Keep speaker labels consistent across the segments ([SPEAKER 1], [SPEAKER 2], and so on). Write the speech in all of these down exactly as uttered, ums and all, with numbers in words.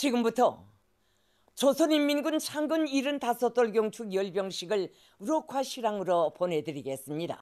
[SPEAKER 1] 지금부터 조선인민군 창건 칠십오 돌 경축 열병식을 록화 실황으로 보내드리겠습니다.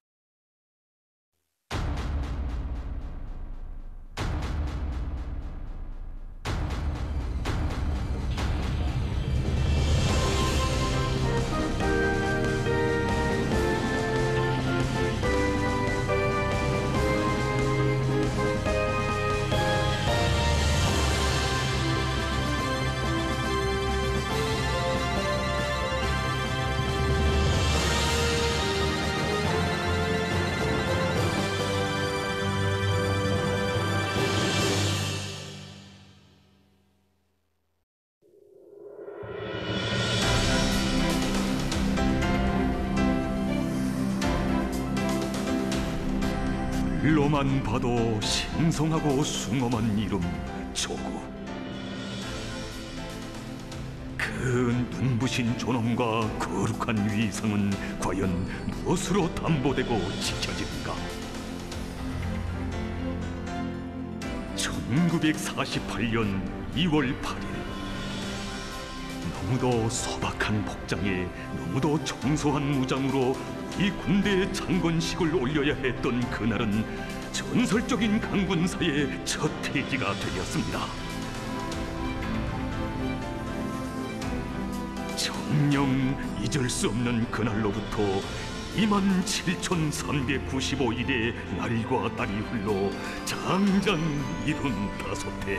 [SPEAKER 2] 글로만 봐도 신성하고 숭엄한 이름 조구. 그 눈부신 존엄과 거룩한 위상은 과연 무엇으로 담보되고 지켜지는가? 천구백사십팔 년 이월 팔일, 너무도 소박한 복장에 너무도 청소한 무장으로 이 군대의 창건식을 올려야 했던 그날은 전설적인 강군사의 첫 회기가 되었습니다. 정녕 잊을 수 없는 그날로부터 이만 칠천삼백구십오 일의 날과 달이 흘러 장장 칠십오 해,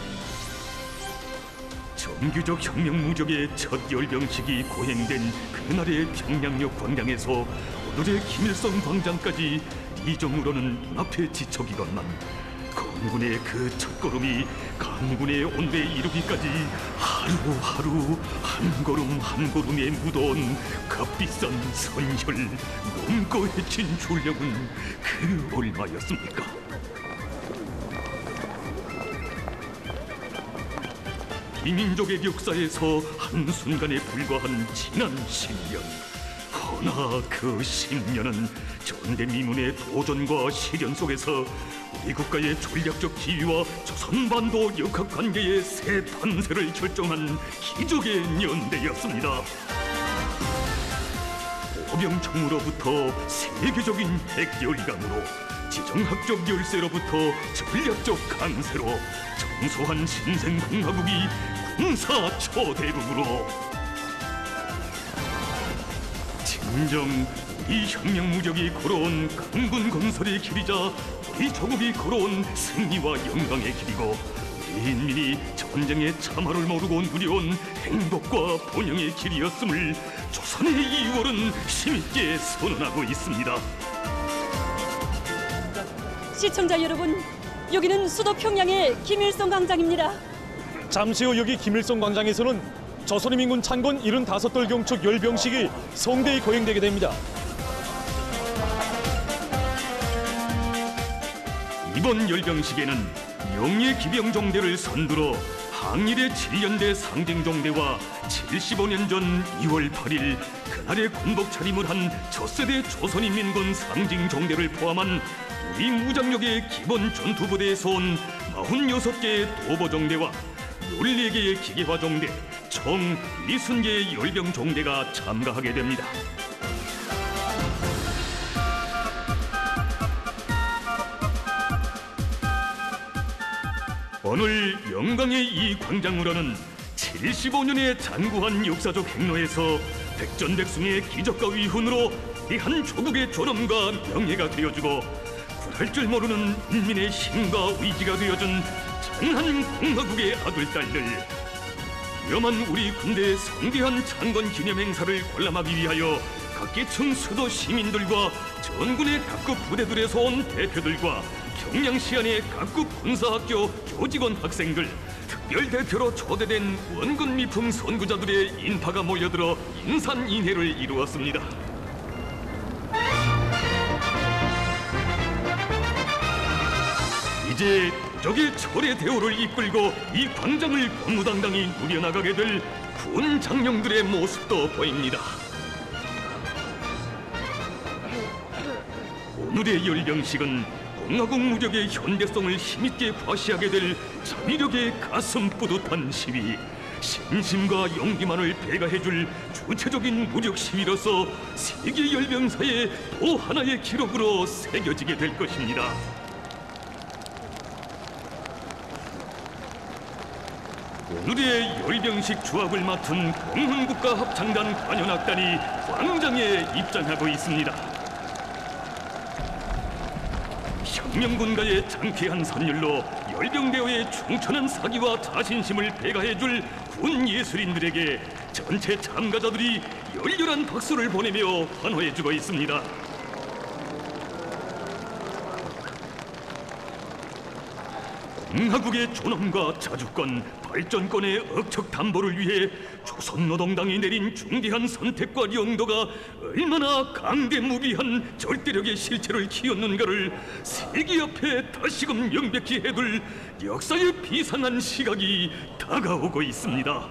[SPEAKER 2] 정규적 혁명무적의 첫 열병식이 거행된 그날의 평양역 광장에서 오늘의 김일성 광장까지 이정으로는 눈앞에 지척이건만 건군의 그 첫걸음이 강군의 온배 이루기까지 하루하루 한 걸음 한 걸음에 묻어온 값비싼 선혈, 몸고 해친 줄력은 그 얼마였습니까? 이 민족의 역사에서 한순간에 불과한 지난 십 년. 허나 그 십 년은 전대미문의 도전과 시련 속에서 우리 국가의 전략적 지위와 조선반도 역학관계의 새 판세를 결정한 기적의 연대였습니다. 오병청으로부터 세계적인 핵열강으로, 지정학적 열세로부터 전략적 강세로, 청소한 신생공화국이 군사 초대국으로, 진정 이 혁명무적이 걸어온 강군 건설의 길이자 우리 조국이 걸어온 승리와 영광의 길이고, 우리 인민이 전쟁의 참화를 모르고 누려온 행복과 번영의 길이었음을 조선의 이월은 힘있게 선언하고 있습니다.
[SPEAKER 3] 시청자 여러분, 여기는 수도 평양의 김일성 광장입니다.
[SPEAKER 4] 잠시 후 여기 김일성 광장에서는 조선인민군 창건 칠십오 돌 경축 열병식이 성대히 거행되게 됩니다.
[SPEAKER 2] 이번 열병식에는 명예기병종대를 선두로 항일의 칠 년대 상징종대와 칠십오 년 전 이월 팔일 그날의 군복 차림을 한 첫세대 조선인민군 상징종대를 포함한 우리 무장력의 기본 전투부대에서 온 사십육 개의 도보종대와 열네 개의 기계화종대, 총 육십 개의 열병종대가 참가하게 됩니다. 오늘 영광의 이 광장으로는 칠십오 년의 장구한 역사적 행로에서 백전백승의 기적과 위훈으로 이 한 조국의 존엄과 명예가 되어주고 굴할 줄 모르는 인민의 힘과 의지가 되어준 장한 공화국의 아들딸들, 위험한 우리 군대의 성대한 창건 기념 행사를 관람하기 위하여 각계층 수도 시민들과 전군의 각급 부대들에서 온 대표들과 경량시 안의 각급 군사학교 교직원 학생들, 특별대표로 초대된 원군 미품 선구자들의 인파가 몰려들어 인산인해를 이루었습니다. 이제 적의 철의 대오를 이끌고 이 광장을 권무당당히 누려나가게 될 군 장령들의 모습도 보입니다. 오늘의 열병식은 공화국 무력의 현대성을 힘있게 과시하게 될 자위력의 가슴 뿌듯한 시위, 신심과 용기만을 배가해줄 주체적인 무력 시위로서 세계 열병사의 또 하나의 기록으로 새겨지게 될 것입니다. 오늘의 열병식 주합을 맡은 공훈국가합창단 관현악단이 광장에 입장하고 있습니다. 혁명군가의 장쾌한 선율로 열병대오의 충천한 사기와 자신심을 배가해줄 군 예술인들에게 전체 참가자들이 열렬한 박수를 보내며 환호해주고 있습니다. 공화국의 존엄과 자주권, 발전권의 억척 담보를 위해 조선노동당이 내린 중대한 선택과 용도가 얼마나 강대무비한 절대력의 실체를 키웠는가를 세계 앞에 다시금 명백히 해둘 역사의 비상한 시각이 다가오고 있습니다.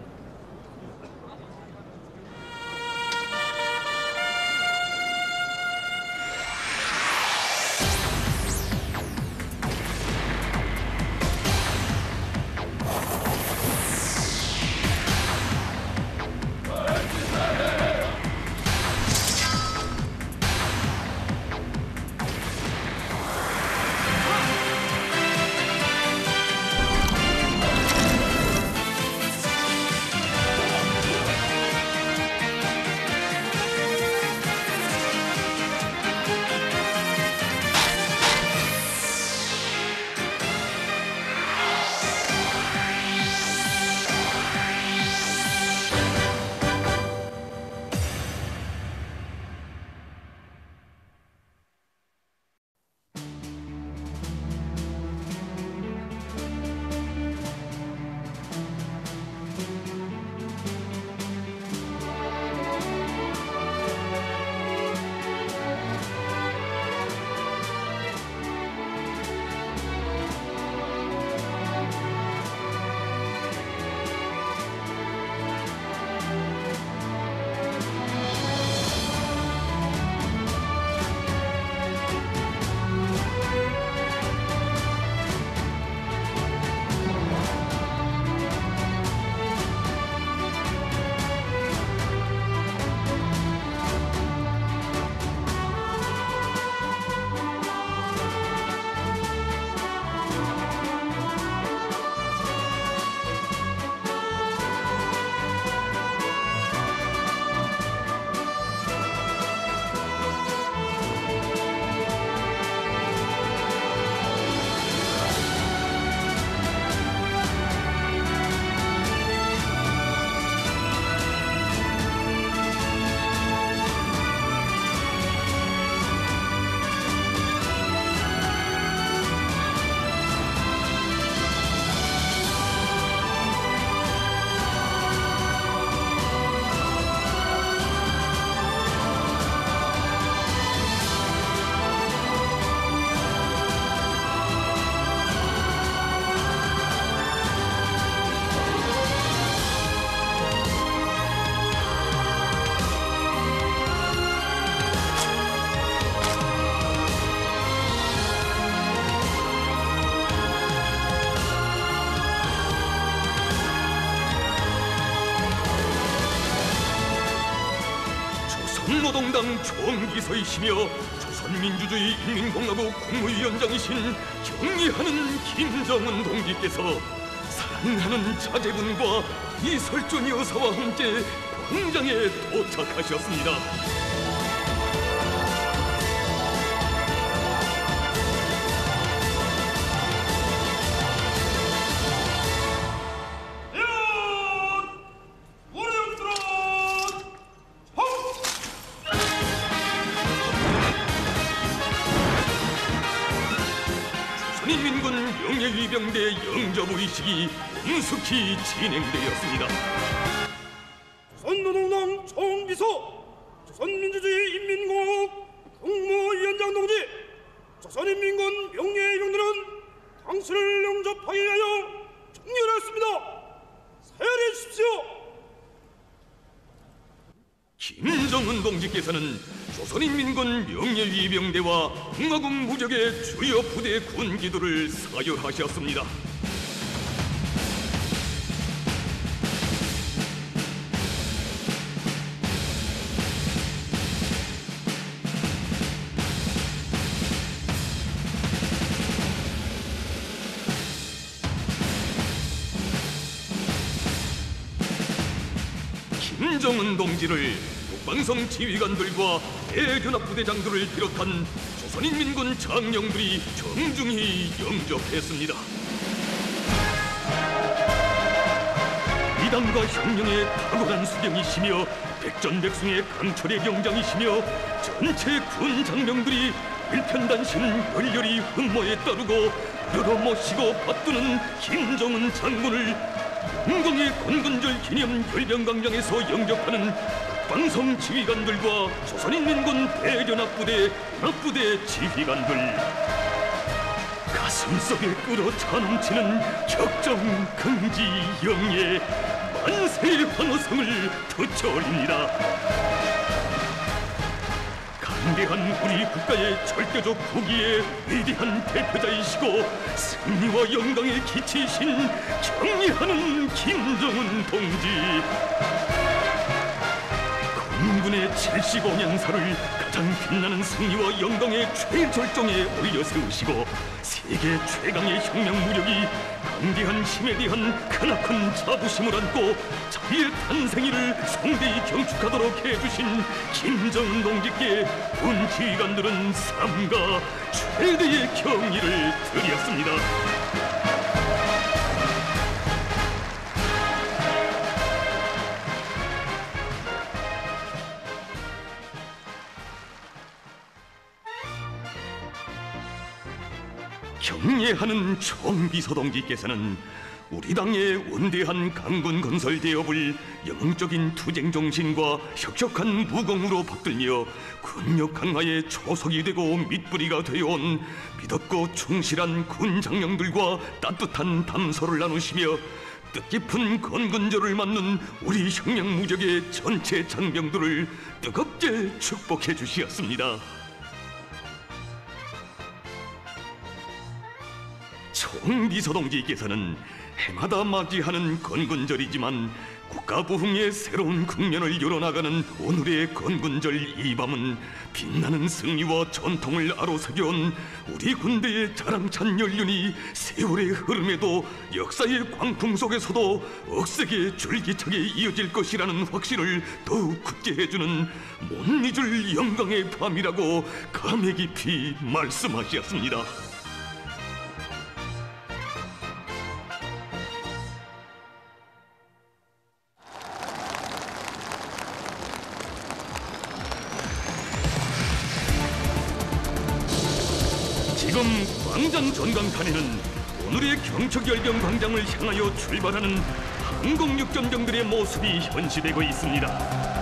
[SPEAKER 2] 노동당 총비서이시며 조선민주주의 인민공화국 국무위원장이신 경의하는 김정은 동지께서 사랑하는 자제분과 이설준 여사와 함께 광장에 도착하셨습니다. 조선인민군 명예위병대 영접의식이 엄숙히 진행되었습니다.
[SPEAKER 5] 조선노동당 총비서, 조선민주주의 인민공화국 국무위원장 동지, 조선인민군 명예위병들은 당신을 영접하기 위하여 청렬했습니다. 사열해 주십시오.
[SPEAKER 2] 김정은 동지께서는 조선인민군 명예위병 해병대와 공화국 무적의 주요 부대 군기도를 사열하셨습니다. 김정은 동지를 국방성 지휘관들과 대연합부대장들을 비롯한 조선인민군 장령들이 정중히 영접했습니다. 이당과 혁명의 탁월한 수경이시며 백전백승의 강철의 경장이시며 전체 군 장병들이 일편단심 열렬히 흠모에 따르고 여러 모시고 받드는 김정은 장군을 영광의 건군절 기념 열병광장에서 영접하는 국방성 지휘관들과 조선인민군 대연합부대 연합부대 지휘관들, 가슴속에 끓어차 넘치는 격정, 긍지, 영예, 만세의 환호성을 터쳐올립니다. 강대한 우리 국가의 절대적 국위의 위대한 대표자이시고 승리와 영광의 기치이신 경리하는 김정은 동지, 건군의 칠십오 년사를 가장 빛나는 승리와 영광의 최절정에 올려 세우시고 세계 최강의 혁명 무력이 강대한 힘에 대한 크나큰 자부심을 안고 자비의 탄생일을 성대히 경축하도록 해주신 김정은 동지께 군 지휘관들은 삼가 최대의 경의를 드렸습니다. 경례하는 총비서동지께서는 우리 당의 원대한 강군 건설 대업을 영웅적인 투쟁 정신과 혁혁한 무공으로 받들며 군력 강화의 초석이 되고 밑뿌리가 되어온 믿었고 충실한 군 장령들과 따뜻한 담소를 나누시며 뜻깊은 건군절을 맞는 우리 혁명 무적의 전체 장병들을 뜨겁게 축복해 주시었습니다. 총비서동지께서는 해마다 맞이하는 건군절이지만 국가 부흥의 새로운 국면을 열어나가는 오늘의 건군절 이 밤은 빛나는 승리와 전통을 아로새겨온 우리 군대의 자랑찬 연륜이 세월의 흐름에도 역사의 광풍 속에서도 억세게 줄기차게 이어질 것이라는 확신을 더욱 굳게 해주는 못 잊을 영광의 밤이라고 감회 깊이 말씀하셨습니다. 지금 광장 전광판에는 오늘의 경척열병 광장을 향하여 출발하는 항공육전병들의 모습이 현시되고 있습니다.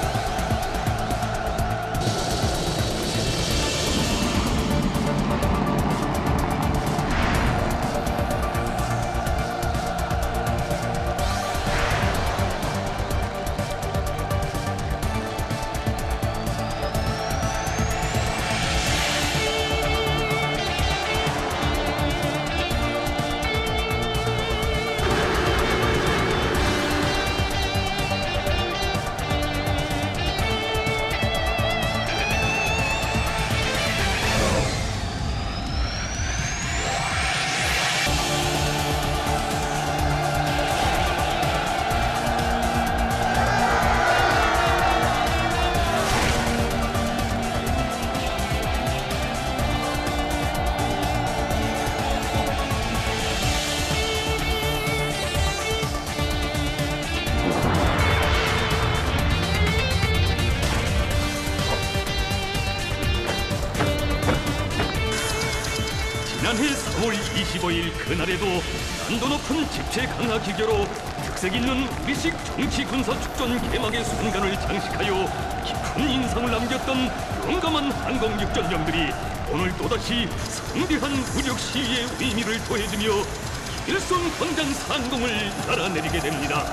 [SPEAKER 2] 지난해 사월 이십오일 그날에도 난도 높은 집체 강화 기교로 특색 있는 우리식 정치 군사 축전 개막의 순간을 장식하여 깊은 인상을 남겼던 용감한 항공육전병들이 오늘 또다시 성대한 무력 시위의 의미를 더해주며 일선 광장 상공을 날아내리게 됩니다.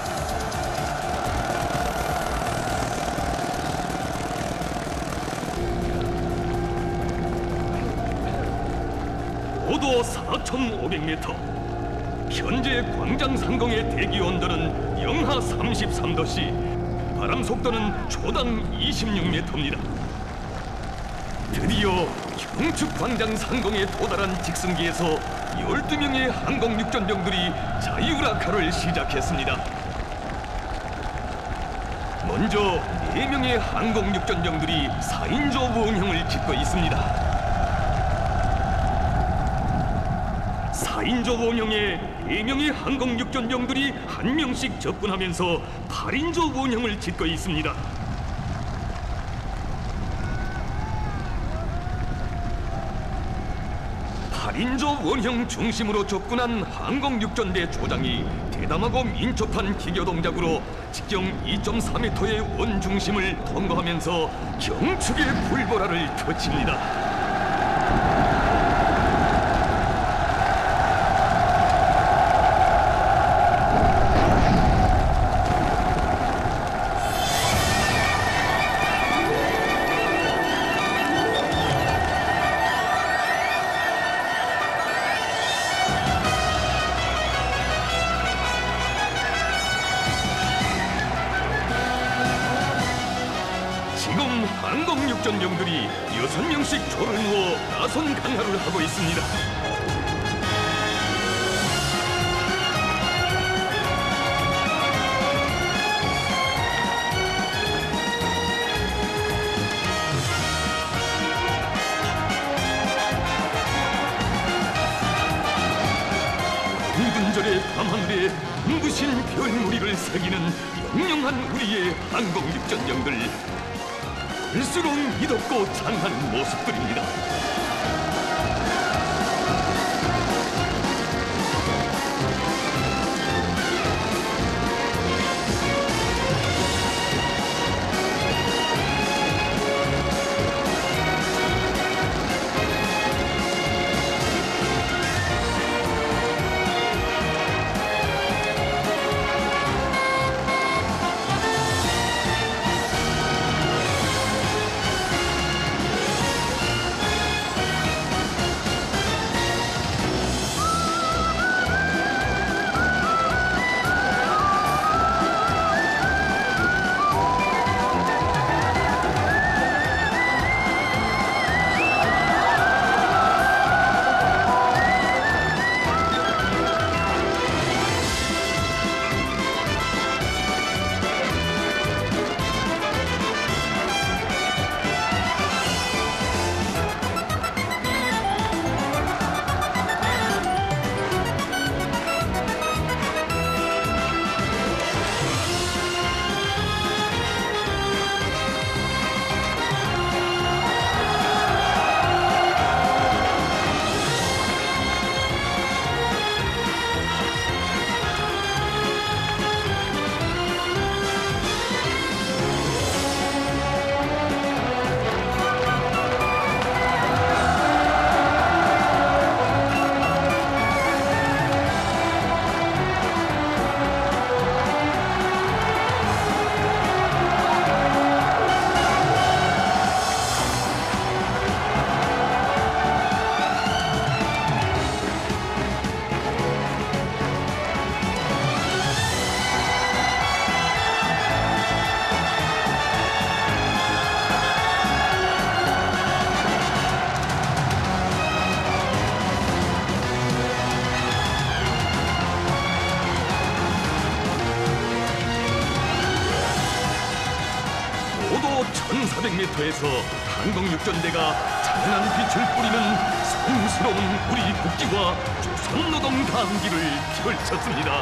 [SPEAKER 2] 고도 사천오백 미터. 현재 광장 상공의 대기 온도는 영하 삼십삼 도씨, 바람 속도는 초당 이십육 미터입니다. 드디어 경축 광장 상공에 도달한 직승기에서 열두 명의 항공 육전병들이 자유락하를 시작했습니다. 먼저 네 명의 항공 육전병들이 사 인조 원형을 짓고 있습니다. 사 인조 원형에 네 명의 항공 육전병들이 한 명씩 접근하면서 팔 인조 원형을 짓고 있습니다. 팔 인조 원형 중심으로 접근한 항공 육전대 조장이 대담하고 민첩한 기교 동작으로 직경 이 점 사 미터의 원 중심을 통과하면서 경축의 불보라를 켜칩니다. 지금 항공 육전병들이 여섯 명씩 조를 누워 나선 강화를 하고 있습니다. 붉은절의 밤하늘에 눈부신 별무리를 새기는 영영한 우리의 항공 육전병들. 볼수록 미덥고 장한 모습들입니다. 천사백 미터에서 항공육전대가 찬란한 빛을 뿌리는 성스러운 우리 국기와 조선노동 강기를 펼쳤습니다.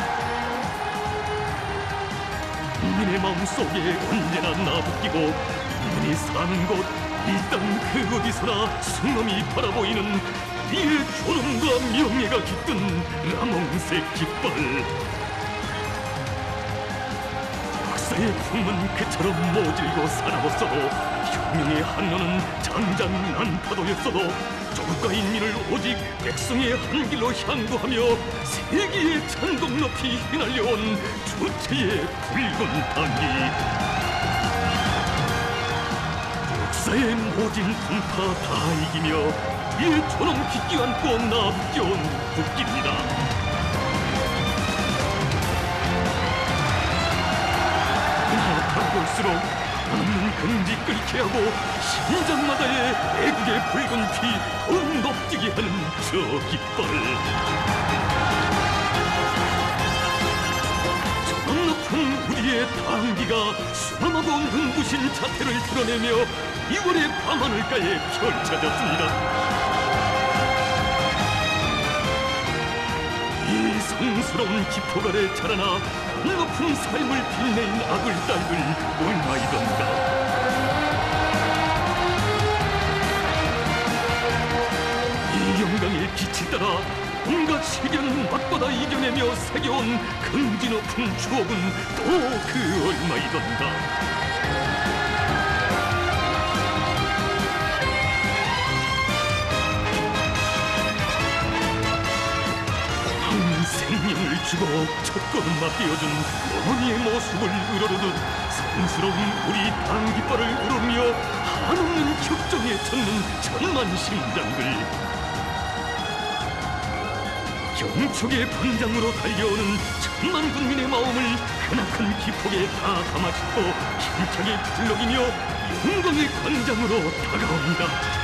[SPEAKER 2] 국민의 마음속에 언제나 나붙기고 국민이 사는 곳, 이 땅 그 어디서나 순엄히 바라보이는 우리의 존엄과 명예가 깃든 라몽색 깃발. 역사의 풍은 그처럼 모질고 사나웠어도 혁명의 한로는 장장 난파도였어도 조국과 인민을 오직 백성의 한 길로 향도하며 세기의 천국 높이 휘날려온 주체의 붉은 단기. 역사 역사의 모진 풍파 다 이기며 이에 저놈 빚기 안고 남겨온 국기입니다. 나아갈수록 남는 긍지 끓게 하고 심장마다의 애국의 붉은 피 더욱 높게 하는 저 깃발을 저런 높은 우리의 당기가 수험하고 눈부신 자태를 드러내며 이월의 밤하늘가에 펼쳐졌습니다. 이 성스러운 기폭 아래 자라나 높은 삶을 빛내인 아들 딸들 얼마이던가. 이 영광의 빛이 따라 온갖 시련 맞받아 이겨내며 새겨온 긍지 높은 추억은 또 그 얼마이던가. 생명을 주고 첫걸음마 띄워준 어머니의 모습을 우러르듯 성스러운 우리 당깃발을 우르며 한없는 격정에 젖는 천만 심장들, 경축의 광장으로 달려오는 천만 국민의 마음을 크나큰 기폭에 다 담아싣고 힘차게 불러기며 영광의 광장으로 다가옵니다.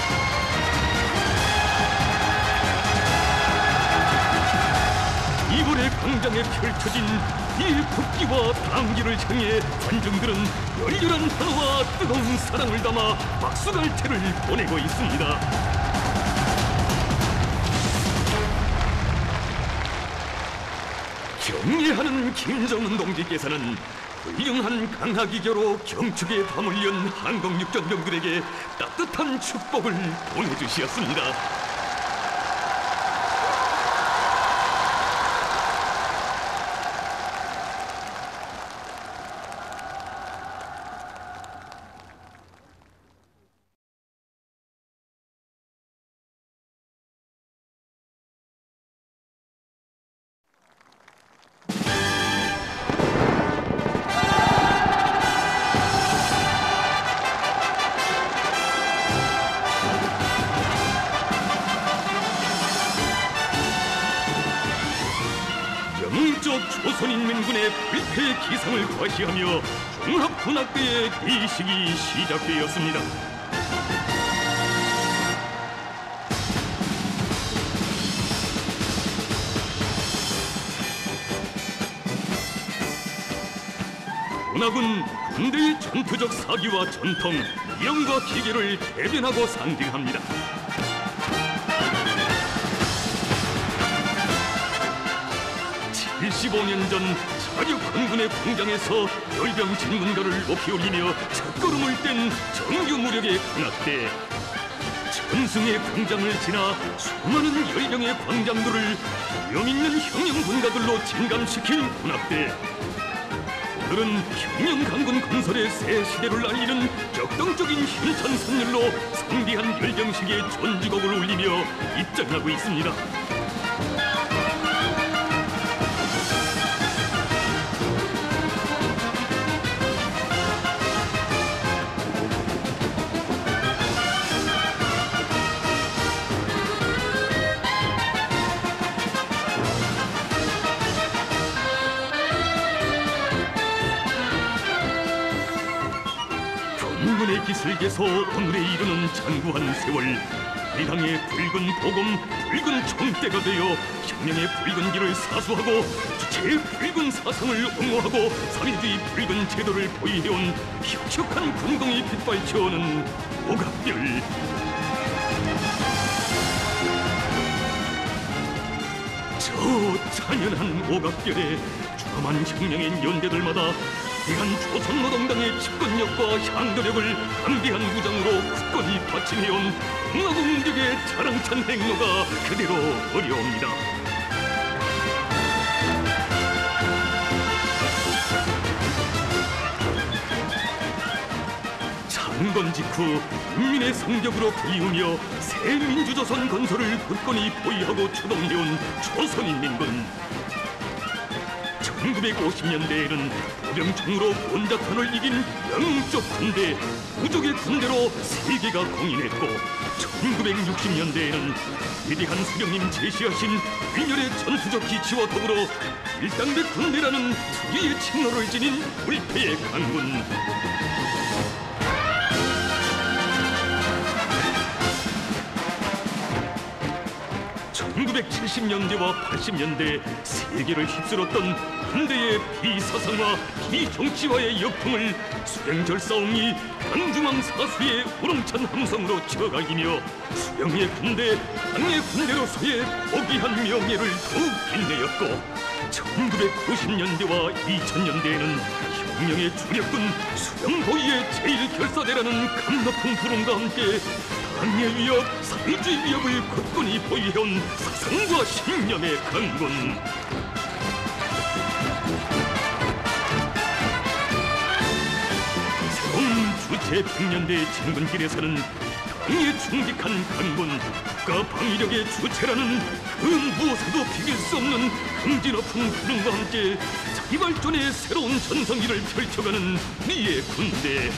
[SPEAKER 2] 이번의 광장에 펼쳐진 이 국기와 당기를 향해 관중들은 열렬한 환호와 뜨거운 사랑을 담아 박수갈채를 보내고 있습니다. 경례하는 김정은 동지께서는 훌륭한 강하기교로 경축의 밤을 연 한국육전병들에게 따뜻한 축복을 보내주시었습니다. 영적 조선인민군의 불패 기상을 과시하며 종합군악대의 비식이 시작되었습니다. 군악은 군대의 전투적 사기와 전통, 이영과 기계를 대변하고 상징합니다. 칠십오 년 전 자력 한군의 광장에서 열병 진문가를 높이 올리며 첫걸음을 뗀 정규 무력의 군악대. 전승의 광장을 지나 수많은 열병의 광장들을 위험있는 형용 군가들로 진감시킨 군악대. 오늘은 형용 강군 건설의 새 시대를 알리는 격동적인 힘찬 선율로 성대한 열병식의 전주곡을 울리며 입장하고 있습니다. 군군의 기슬개서 오늘에 이르는 장구한 세월, 대항의 붉은 보검, 붉은 총대가 되어 혁명의 붉은 길을 사수하고 주체의 붉은 사상을 옹호하고 사회주의 붉은 제도를 보위해온 혁혁한 군공이 빛발쳐오는 오각별. 저 찬연한 오각별에 주엄한 혁명의 연대들마다 대한 조선노동당의 집권력과 향도력을 강대한 무장으로 굳건히 받침해온 흥하공력의 자랑찬 행로가 그대로 어려옵니다. 창건 직후 인민의 성적으로 불리우며 새 민주조선 건설을 굳건히 보위하고 추동해온 조선인민군. 천구백오십 년대에는 보병총으로 원자탄을 이긴 영적 군대, 부족의 군대로 세계가 공인했고, 천구백육십 년대에는 위대한 수령님 제시하신 일렬의 전투적 기치와 더불어 일당백 군대라는 특유의 칭호를 지닌 불패의 강군. 천구백칠십 년대와 팔십 년대 세계를 휩쓸었던 군대의 비사상화, 비정치화의 역풍을 수령절사옹이 강중앙 사수의 우렁찬 함성으로 쳐갈기며 수령의 군대, 당의 군대로서의 고귀한 명예를 더욱 빛내었고, 천구백구십 년대와 이천 년대에는 혁명의 주력군 수령도의의 제일 결사대라는 감높은 부름과 함께 당의 위협, 사회주의 위협을 굳건히 보유해온 사상과 신념의 강군. 새로운 주체 백년대의 진군길에서는 당에 충직한 강군, 국가 방위력의 주체라는 그 무엇에도 비길 수 없는 긍지 높은 부름과 함께 자기 발전의 새로운 전성기를 펼쳐가는 우리의 군대.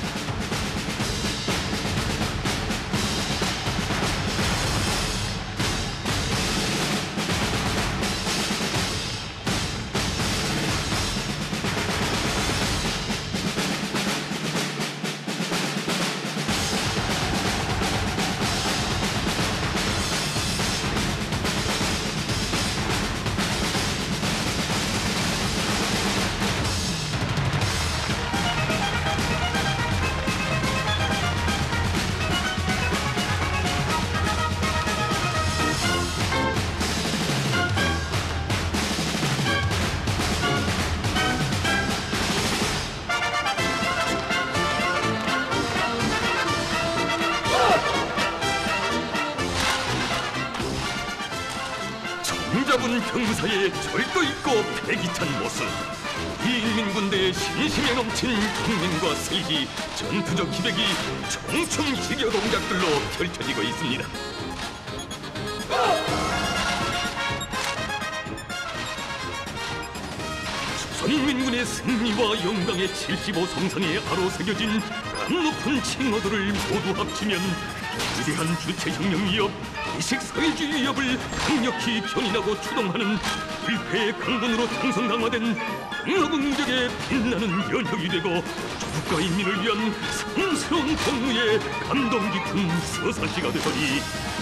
[SPEAKER 2] 정잡은 경사에 절도 있고 패기찬 모습, 인민군대의 신심에 넘친 국민과 슬기, 전투적 기백이 총총 희겨 동작들로 펼쳐지고 있습니다. 조선인민군의 승리와 영광의 칠십오 성상에 아로새겨진 감높은 칭호들을 모두 합치면 위대한 주체혁명 위협, 의식사회주의 위협을 강력히 견인하고 추동하는 불패의 강군으로 형성강화된 평화국력의 빛나는 연혁이 되고 조국과 인민을 위한 성스러운 공무의 감동 깊은 서사시가 되더니,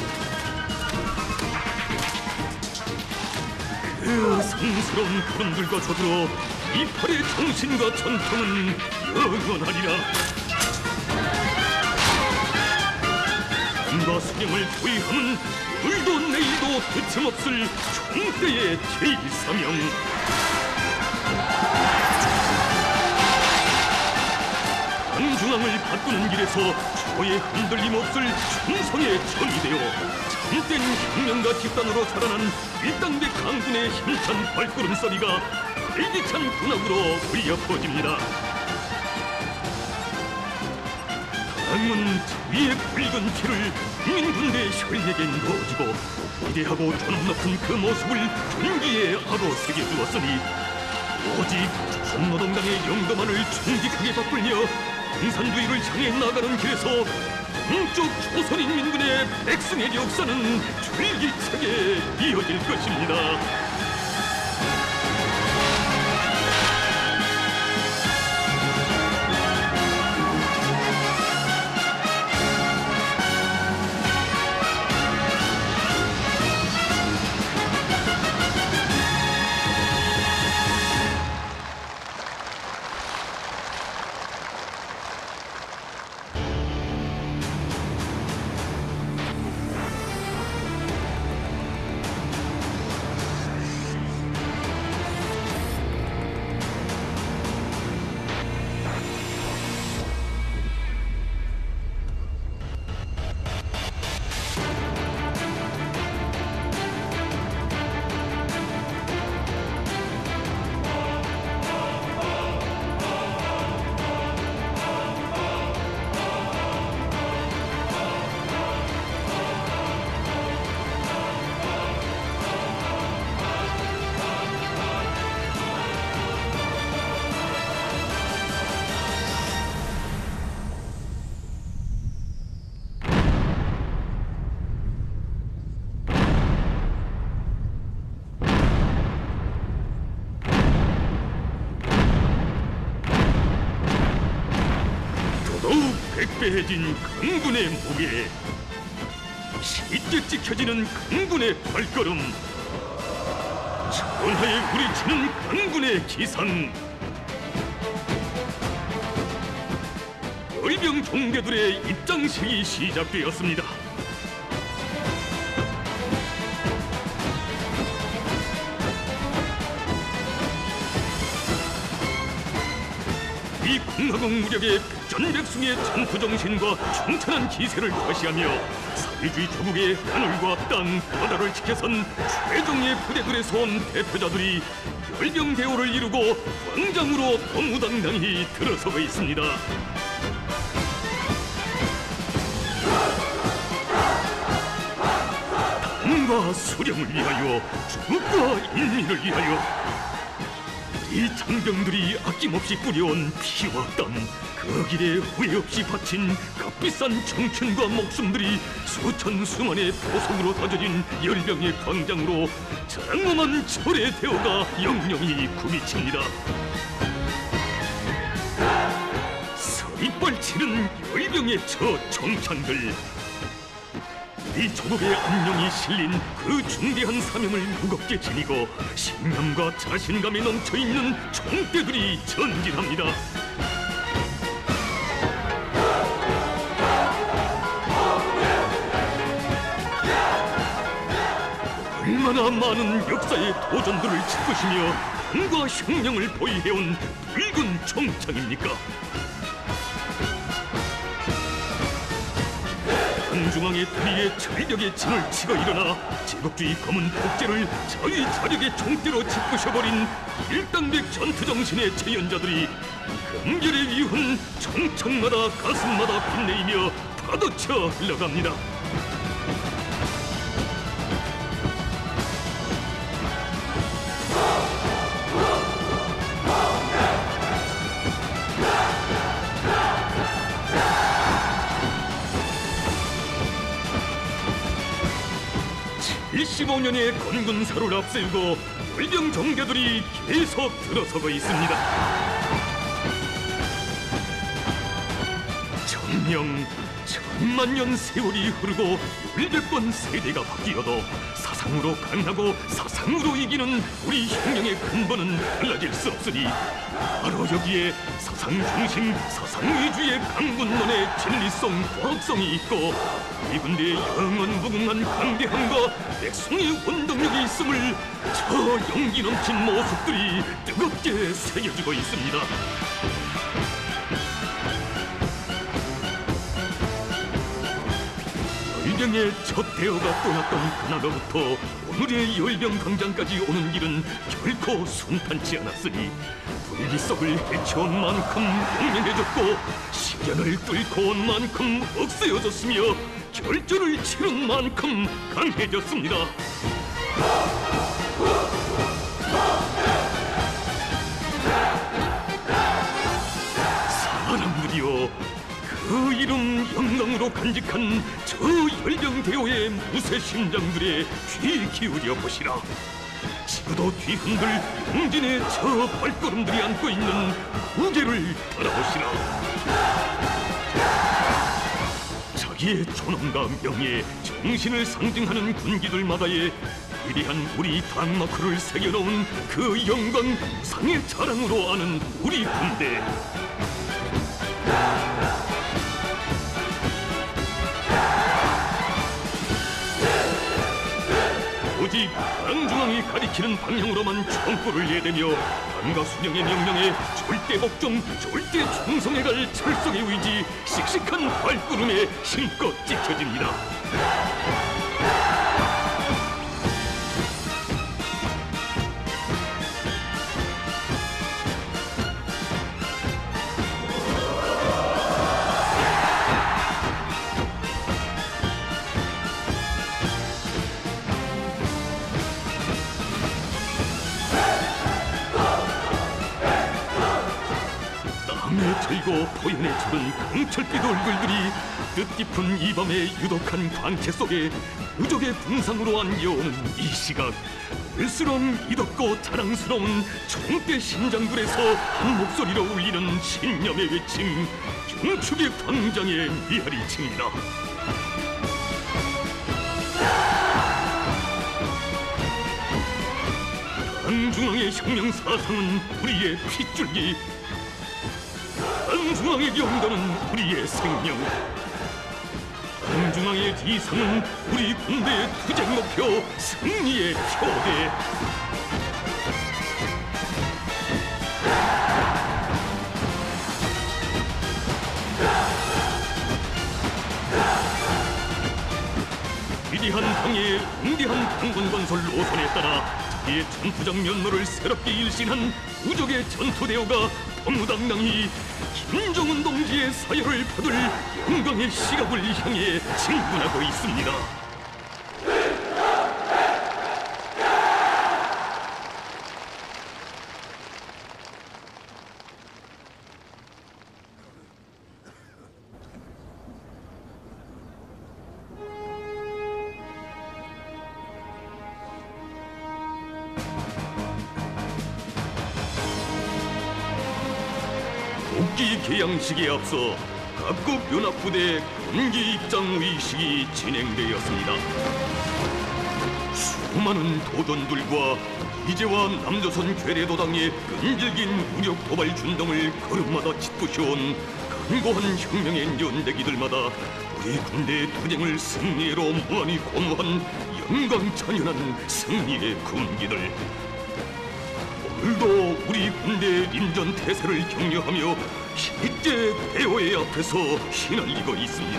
[SPEAKER 2] 그 성스러운 구름들과 더불어 이팔의 정신과 전통은 영원하리라. 남과 수령을 도의함은 오늘도 내일도 그침없을 총대의 제일 사명. 강중앙을 바꾸는 길에서 초의 흔들림 없을 충성의 정이 되어 참된 혁명가 집단으로 살아난 일당백 강군의 힘찬 발걸음소리가 활기찬 군악으로 울려 퍼집니다. 당은 위의 붉은 피를 국민군대의 혈액에 넣어주고 위대하고 존엄 높은 그 모습을 존귀에 아로새겨 주었으니, 오직 조선노동당의 영도만을 충직하게 바꾸며 공산주의를 향해 나가는 길에서 동쪽 조선인민군의 백승의 역사는 줄기차게 이어질 것입니다. 거대해진 강군의 무게, 쉽게 찍혀지는 강군의 발걸음, 천하에 우리치는 강군의 기상. 열병 종대들의 입장식이 시작되었습니다. 이 공화국 무력의 백전백승의 전투정신과 충천한 기세를 과시하며 사회주의 조국의 하늘과 땅, 바다를 지켜선 최정예 부대들에서 온 대표자들이 열병대오를 이루고 광장으로 도무당당히 들어서고 있습니다. 당과 수령을 위하여, 주국과 인민을 위하여 이 장병들이 아낌없이 뿌려온 피와 땀, 그 길에 후회 없이 바친 값비싼 청춘과 목숨들이 수천 수만의 보석으로 다져진 열병의 광장으로 장엄한 철의 대오가 영영히 굽이칩니다. 서리빨치는 열병의 저 청찬들, 이 조국의 안녕이 실린 그 중대한 사명을 무겁게 지니고 신념과 자신감에 넘쳐있는 총대들이 전진합니다. 얼마나 많은 역사의 도전들을 짚으시며 힘과 혁명을 보이해온 붉은 총창입니까? 한중앙의 다리에 철벽의 진을 치고 일어나 제국주의 검은 독재를 자위 자력의 총대로 짚으셔버린 일당백 전투정신의 재연자들이 금결의 위훈 청청마다 가슴마다 빛내이며 파도쳐 흘러갑니다. 칠십오 년의 건군사를 앞세우고 열병 종대들이 계속 들어서고 있습니다. 천명, 천만 년 세월이 흐르고 열백 번 세대가 바뀌어도 사상으로 강하고 사상으로 이기는 우리 혁명의 근본은 달라질 수 없으니 바로 여기에 사상 중심, 사상 위주의 강군론의 진리성, 과학성이 있고 이 군대의 영원 무궁한 강대함과 백성의 원동력이 있음을 저 용기 넘친 모습들이 뜨겁게 새겨지고 있습니다. 열병의 첫 대어가 떠났던 그날로부터 오늘의 열병 광장까지 오는 길은 결코 순탄치 않았으니 불기 속을 헤쳐온 만큼 용맹해졌고 시련을 뚫고 온 만큼 억세어졌으며 결전을 치른 만큼 강해졌습니다. 사람들이여, 그 이름 영광으로 간직한 저 열병대오의 무쇠 심장들에 귀 기울여 보시라. 지구도 뒤흔들 용진의 저 발걸음들이 안고 있는 무게를 바라보시라. 자기의 존엄과 명예, 정신을 상징하는 군기들마다의 위대한 우리 당마크를 새겨놓은 그 영광, 상의 자랑으로 아는 우리 군대. 오직 당중앙이 가리키는 방향으로만 총구를 내대며 당과 수령의 명령에 절대 복종, 절대 충성해갈 철석의 의지, 씩씩한 발구름에 힘껏 찍혀집니다. 들고 포연에 주른 강철빛 얼굴들이 뜻깊은 이 밤의 유독한 광채 속에 의족의 군상으로 안겨오는 이 시각, 을스러운 이덥고 자랑스러운 총대 심장굴에서 한 목소리로 울리는 신념의 외침, 경축의 광장의 메아리칩니다. 한중앙의 혁명 사상은 우리의 핏줄기, 한중앙의 영도는 우리의 생명, 한중앙의 지상은 우리 군대의 투쟁 목표, 승리의 표대. 위대한 당의 웅대한 당군 건설 노선에 따라 자기의 전투장 면모를 새롭게 일신한 우족의 전투대오가 범무당당히 김정은 동지의 사열을 받을 영광의 시각을 향해 진군하고 있습니다. 국기 개양식에 앞서 각국 연합부대 군기 입장 의식이 진행되었습니다. 수많은 도전들과 이제와 남조선 괴뢰도당의 끈질긴 무력 도발 준동을 걸음마다 짓부셔온 견고한 혁명의 연대기들마다 우리 군대의 투쟁을 승리로 무한히 고무한 영광찬연한 승리의 군기들, 오늘도 우리 군대의 임전 태세를 격려하며 실제 대오의 앞에서 휘날리고 있습니다.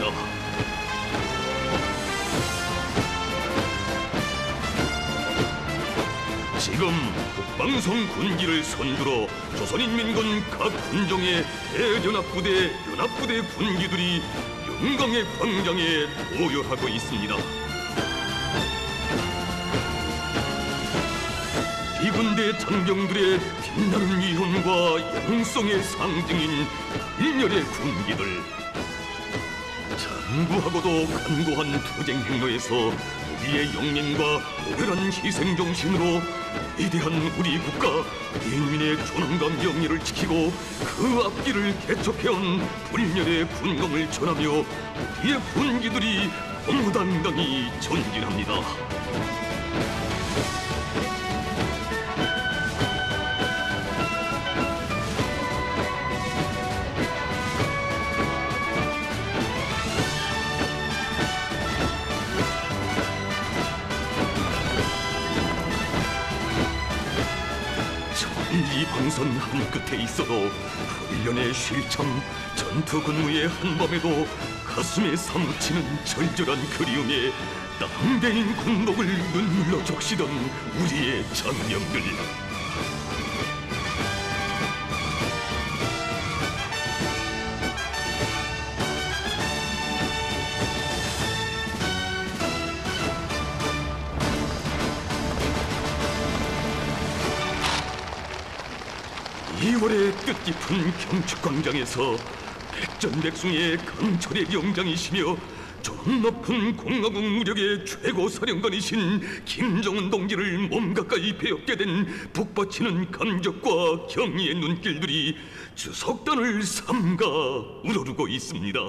[SPEAKER 2] 지금 북방성 군기를 선두로 조선인민군 각 군종의 대연합부대, 연합부대 군기들이 영광의 광장에 도열하고 있습니다. 이 군대 장병들의 빛나는 위훈과 영성의 상징인 일렬의 군기들, 장구하고도 간고한 투쟁 행로에서 우리의 영민과 오열한 희생 정신으로 위대한 우리 국가 인민의 존엄과 명예를 지키고 그 앞길을 개척해온 불멸의 군공을 전하며 우리의 군기들이 범무당당히 전진합니다. 이 방선 한 끝에 있어도 훈련의 실참, 전투 근무의 한밤에도 가슴에 사무치는 절절한 그리움에 남대인 군복을 눈물로 적시던 우리의 장병들. 이월의 뜻깊은 경축광장에서 백전백승의 강철의 영장이시며 전 높은 공화국 무력의 최고 사령관이신 김정은 동지를 몸 가까이 배웠게 된 북받치는 감격과 경의의 눈길들이 주석단을 삼가 우러르고 있습니다.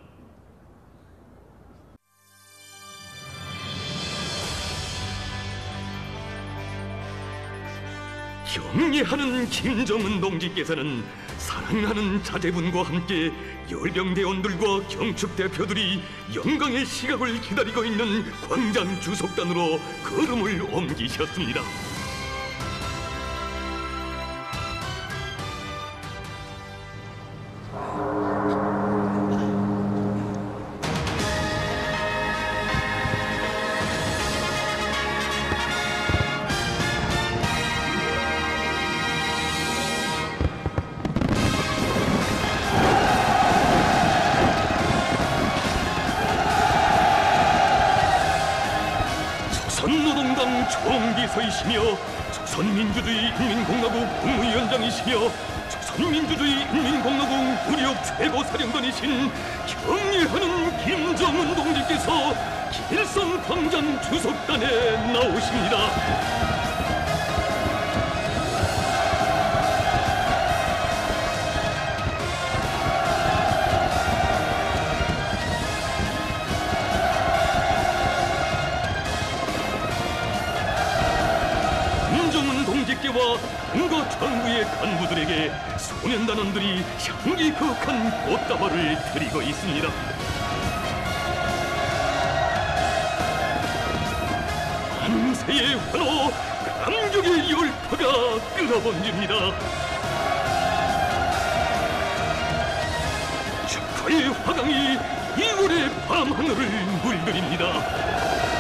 [SPEAKER 2] 경애하는 김정은 동지께서는 사랑하는 자제분과 함께 열병대원들과 경축대표들이 영광의 시각을 기다리고 있는 광장 주석단으로 걸음을 옮기셨습니다. 조선노동당 총비서이시며 조선민주주의 인민공화국 국무위원장이시며 조선 조선민주주의 인민공화국 무력 최고사령관이신 경례하는 김정은 동지께서 김일성 광장 주석단에 나오십니다. 김정은 동지께와 당과 정부의 간부들에게 소년단원들이 향기 거룩한 꽃다발을 드리고 있습니다. 만세의 환호, 감격의 열파가 끌어번집니다. 축하의 화강이 이월의 밤하늘을 물들입니다.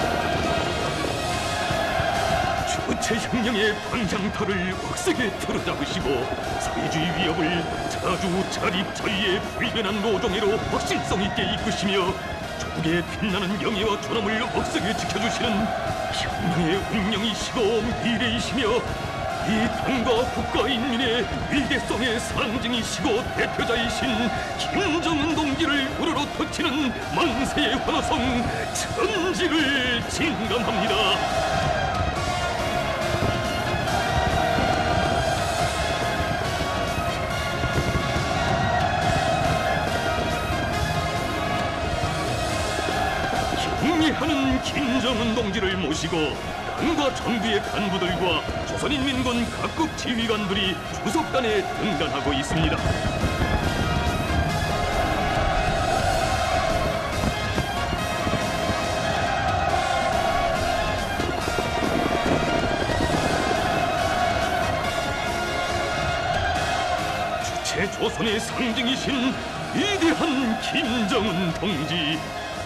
[SPEAKER 2] 주체혁명의 방장터를 억세게 틀어잡으시고 사회주의 위협을 자주 자립자위의 불변한 노종애로 확실성 있게 이끄시며 조국의 빛나는 영예와 존엄을 억세게 지켜주시는 혁명의 운명이시고 미래이시며 이 당과 국가인민의 위대성의 상징이시고 대표자이신 김정은 동지를 우러러 터치는 만세의 환호성 천지를 진감합니다. 경례하는 김정은 동지를 모시고 당과 정부의 간부들과 조선인민군 각급 지휘관들이 주석단에 등단하고 있습니다. 주체 조선의 상징이신 위대한 김정은 동지,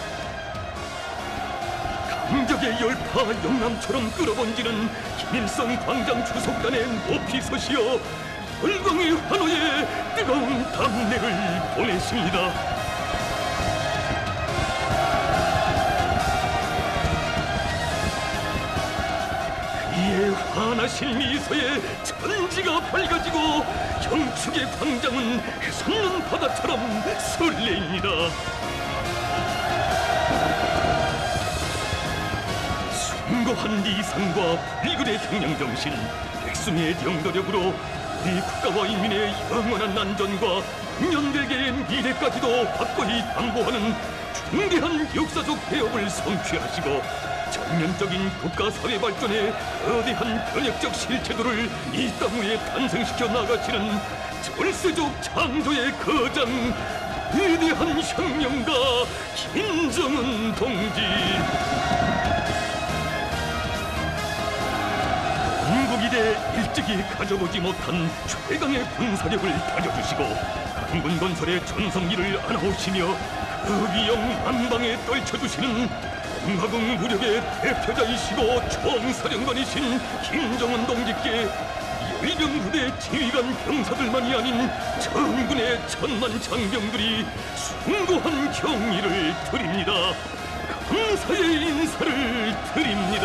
[SPEAKER 2] 감격의 열파 영남처럼 끌어번지는 김일성 광장 주석단에 높이 서시어 열광의 환호에 뜨거운 담례를 보내십니다. 이에 환하신 미소에 천지가 밝아지고 경축의 광장은 해솟는 바다처럼 설레입니다. 숭고한 이상과 불굴의 혁명정신, 백승의 영도력으로 우리 국가와 인민의 영원한 안전과 백년대계의 미래까지도 확고히 담보하는 중대한 역사적 배업을 성취하시고 전면적인 국가사회 발전의 거대한 변혁적 실체도를 이 땅 위에 탄생시켜 나가시는 절세적 창조의 거장, 위대한 혁명가 김정은 동지. 건국이래 일찍이 가져보지 못한 최강의 군사력을 다져주시고 강군 건설의 전성기를 안아오시며 그 위영 만방에 떨쳐주시는 공화국 무력의 대표자이시고 총사령관이신 김정은 동지께 열병부대 지휘관 병사들만이 아닌 전군의 천만 장병들이 숭고한 경의를 드립니다. 감사의 인사를 드립니다.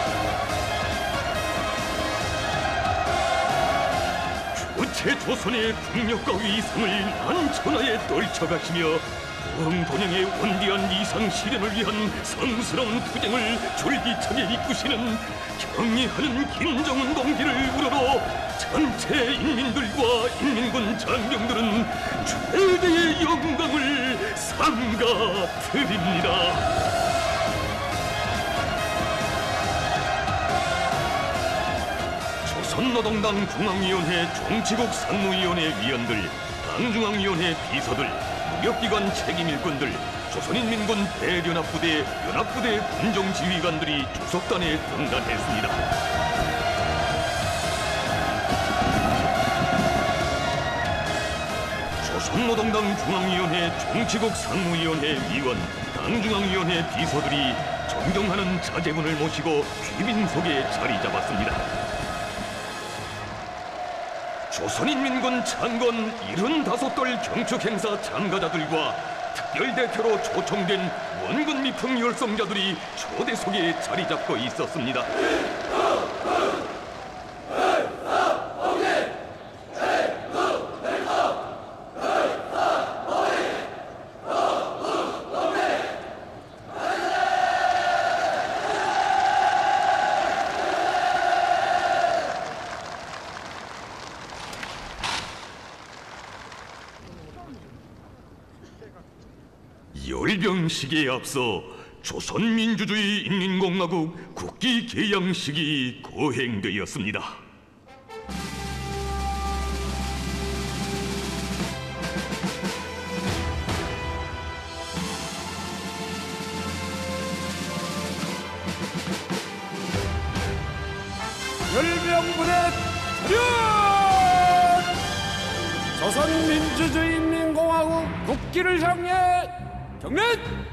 [SPEAKER 2] 주체 조선의 국력과 위상을 만천하에 떨쳐가시며 동동행의 원대한 이상 실현을 위한 성스러운 투쟁을 졸기차게 이끄시는 경의하는 김정은 동지를 우러러 전체 인민들과 인민군 장병들은 최대의 영광을 삼가 드립니다. 조선노동당 중앙위원회 정치국 상무위원회 위원들, 당중앙위원회 비서들, 무력기관 책임일꾼들, 조선인민군 대연합부대, 연합부대 군정지휘관들이 주석단에 등단했습니다. 조선노동당 중앙위원회 정치국 상무위원회 위원, 당중앙위원회 비서들이 존경하는 자제분을 모시고 귀빈석에 자리 잡았습니다. 조선인민군 창건 일흔다섯 돌 경축행사 참가자들과 특별대표로 초청된 원군 미풍 열성자들이 초대석에 자리 잡고 있었습니다. 열병식에 앞서 조선민주주의 인민공화국 국기 개양식이 거행되었습니다.
[SPEAKER 5] 열병부대 차렷! 조선민주주의 인민공화국 국기를 향해 경례!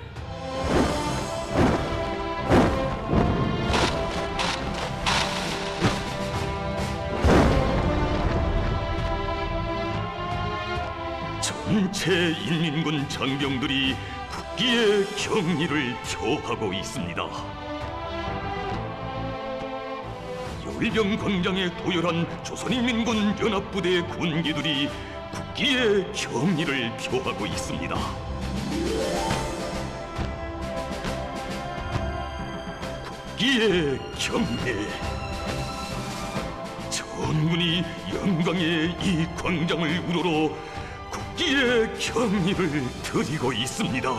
[SPEAKER 2] 전체 인민군 장병들이 국기의 경의를 표하고 있습니다. 열병광장에 도열한 조선인민군 연합부대 군기들이 국기의 경의를 표하고 있습니다. 국기의 경례. 전군이 영광의 이 광장을 우러러 국기의 경의를 드리고 있습니다.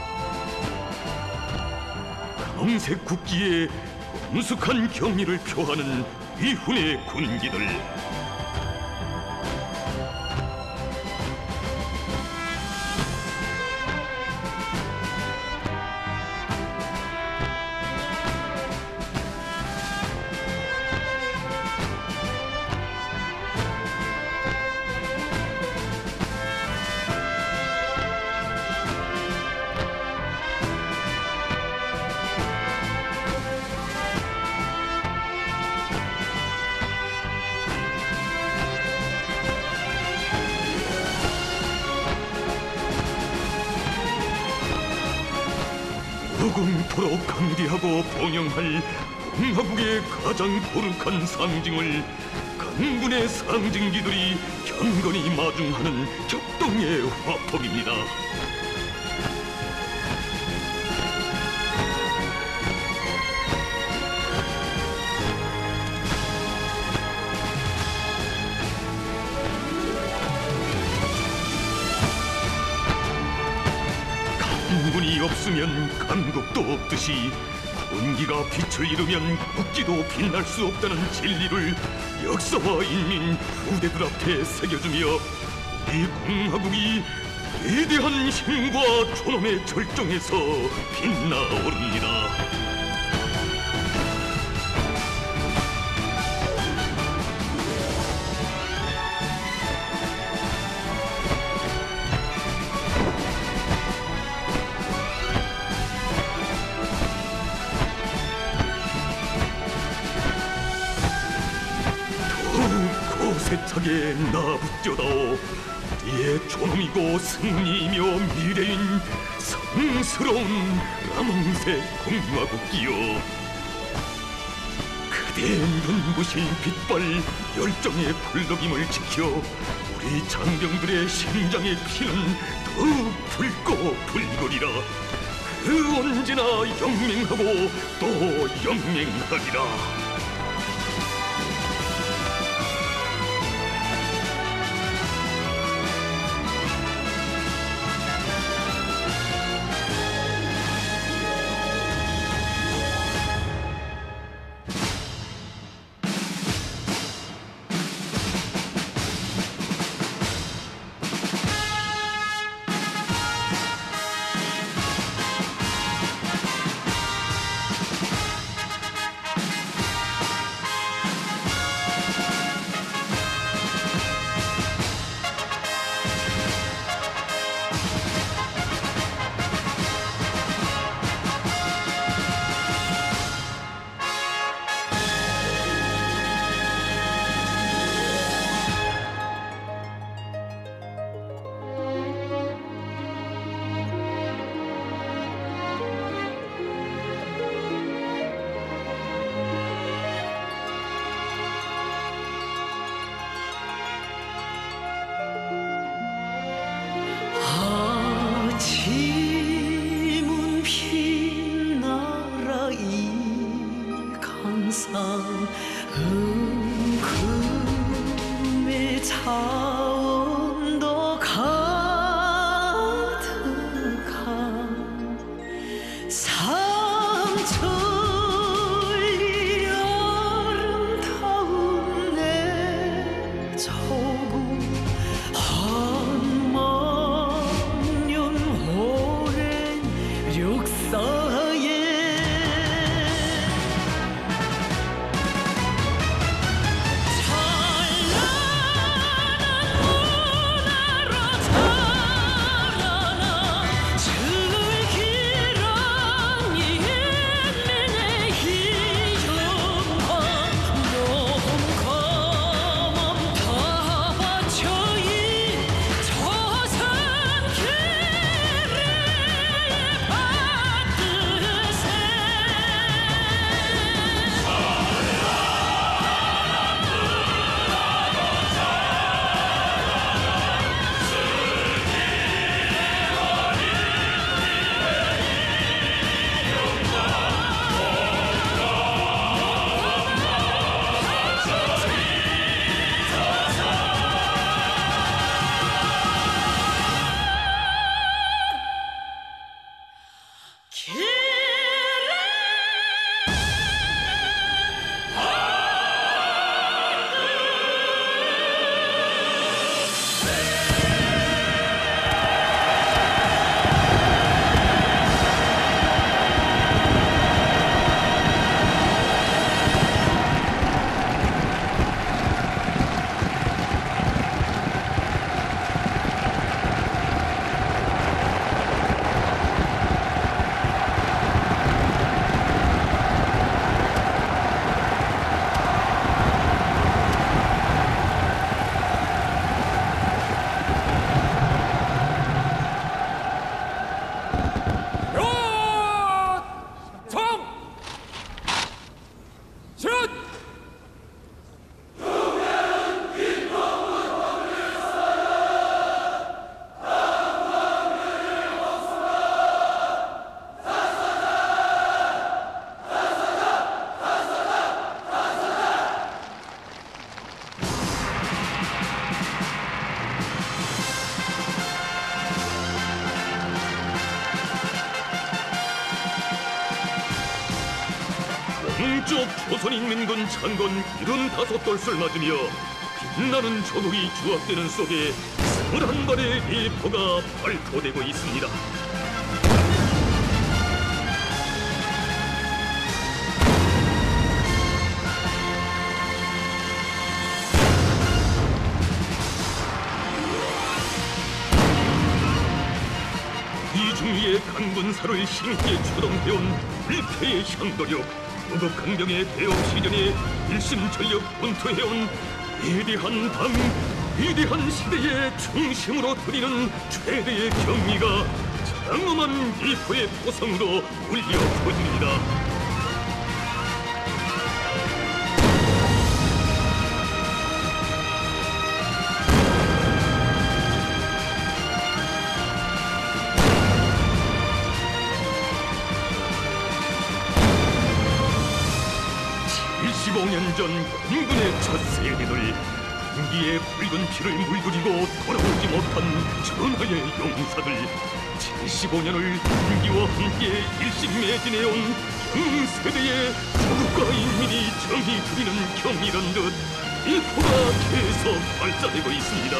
[SPEAKER 2] 검은색 국기에 엄숙한 경의를 표하는 위훈의 군기들. 무궁토록 강대하고 번영할 공화국의 가장 거룩한 상징을 강군의 상징기들이 경건히 마중하는 격동의 화폭입니다. 강군이 없으면 강국도 없듯이 군기가 빛을 잃으면 국기도 빛날 수 없다는 진리를 역사와 인민 후대들 앞에 새겨주며 우리 공화국이 위대한 힘과 존엄의 절정에서 빛나오릅니다. 세차게 나붙여다오. 우리의 존엄이고 승리이며 미래인 성스러운 남홍색 공화국이여. 그대의 눈부신 빛발 열정의 불덕임을 지켜 우리 장병들의 심장의 피는 더욱 붉고 불거리라. 그 언제나 영맹하고 또 영맹하리라.
[SPEAKER 6] 흥금의 차원도 가득한
[SPEAKER 2] 동쪽 조선인민군 창건 일흔다섯 돌을 맞으며 빛나는 조국이 주악되는 속에 스물한 발의 일포가 발표되고 있습니다. 이중위의 강군사를 힘있게 추동해온 일패의 향도력, 무극강병의 대업 시련에 일심전력 분투해온 위대한 당, 위대한 시대의 중심으로 드리는 최대의 경리가 장엄한 일포의 포성으로 울려 퍼집니다. 칠십오 년 전 군군의 첫 세대들, 군기에 붉은 피를 물들이고 돌아오지 못한 전하의 용사들, 칠십오 년을 군기와 함께 일심매진해온 경세대의 조국과 인민이 정의 부리는 경이란 듯 일포가 계속 발사되고 있습니다.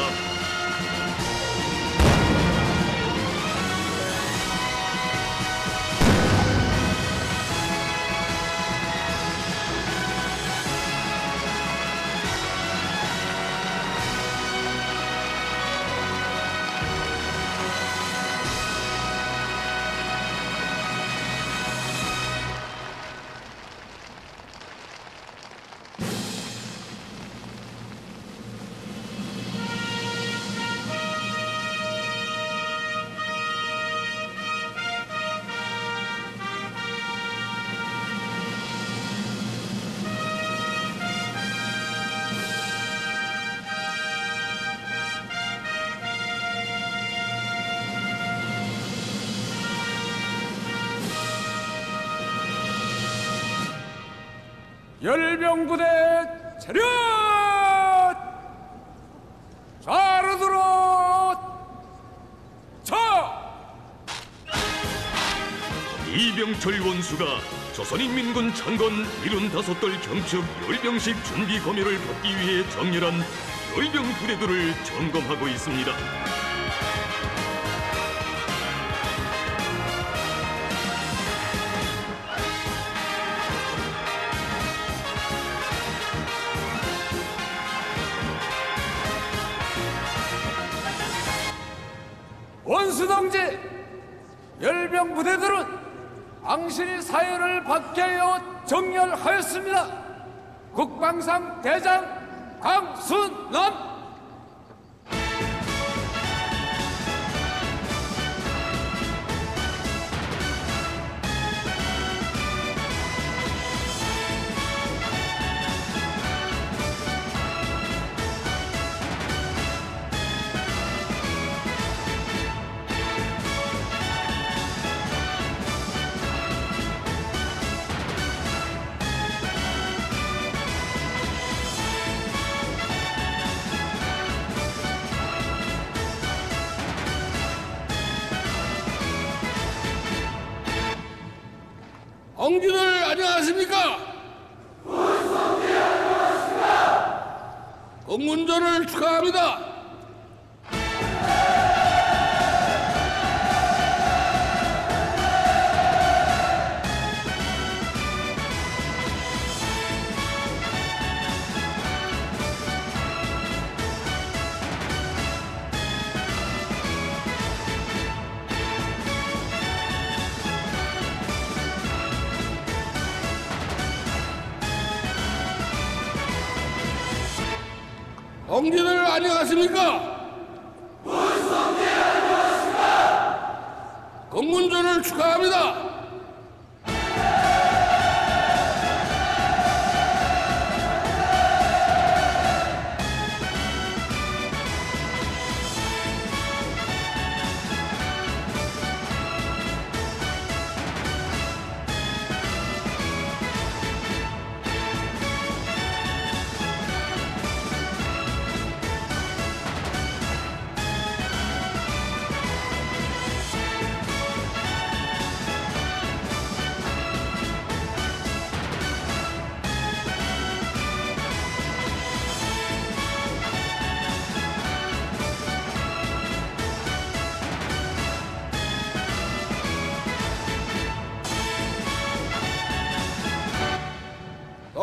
[SPEAKER 5] 열병부대 차렷! 좌로 들어 차!
[SPEAKER 2] 이병철 원수가 조선인민군 창건 일흔다섯 돌 경축 열병식 준비 검열을 받기 위해 정렬한 열병 부대들을 점검하고 있습니다.
[SPEAKER 5] 원수 동지, 열병 부대들은 당신이 사열을 받게 하여 정렬하였습니다. 국방상 대장 강순남.
[SPEAKER 6] 공주들 안녕하십니까? 공군전을 축하합니다. 공주들 안녕하십니까?
[SPEAKER 7] 군성대 안녕하십니까?
[SPEAKER 6] 공군전을 축하합니다.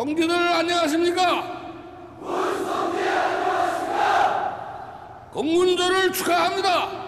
[SPEAKER 6] 형제들 안녕하십니까?
[SPEAKER 7] 문성재 안녕하십니까?
[SPEAKER 6] 공군전을 축하합니다.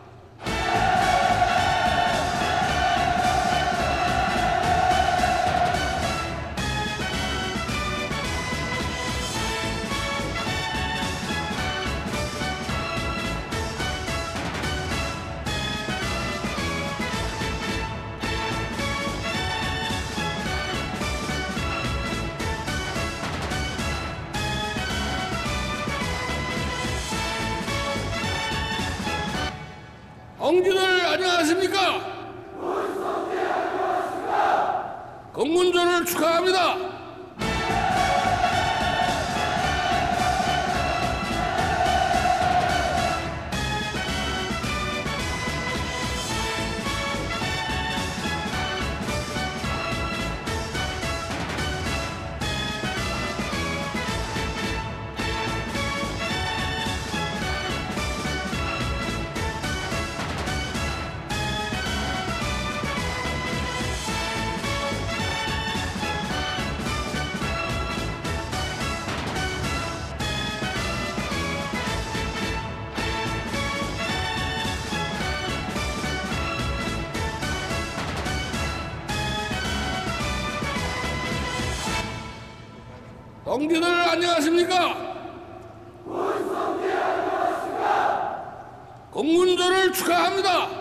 [SPEAKER 6] 형제들 안녕하십니까?
[SPEAKER 7] 문성재 안녕하십니까?
[SPEAKER 6] 공군전을 축하합니다. 형제들 안녕하십니까?
[SPEAKER 7] 문성재 안녕하십니까?
[SPEAKER 6] 공군전을 축하합니다.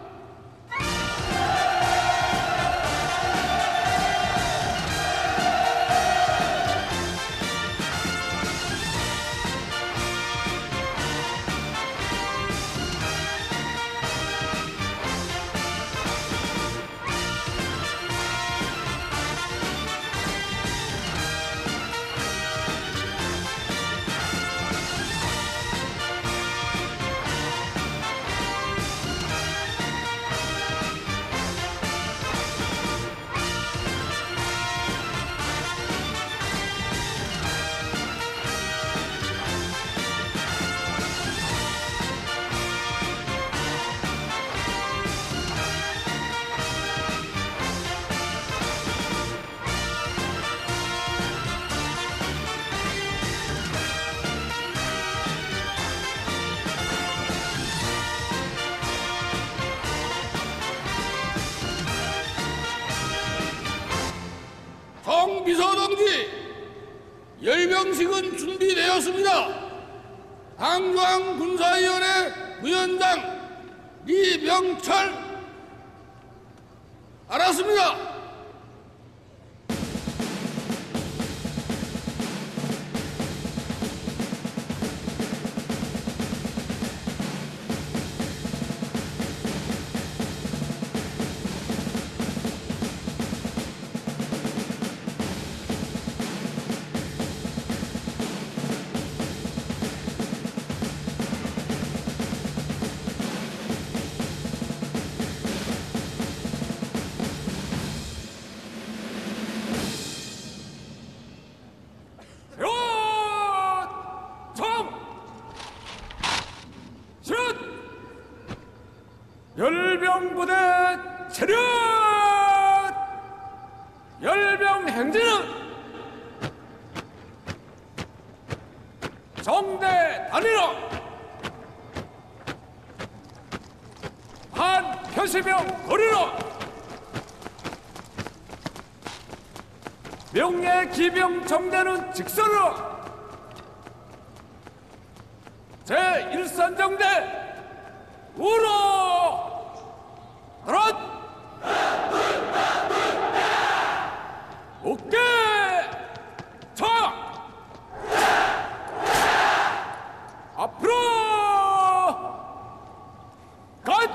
[SPEAKER 6] 정비서 동지, 열병식은 준비되었습니다. 당중앙군사위원회 부위원장 리병철, 알았습니다.
[SPEAKER 5] 열병부대 차렷! 열병 행진은 정대 단위로 한 표시병 거리로 명예 기병 정대는 직선으로 제일선정대 우로 드럿 어깨 차 앞으로 갓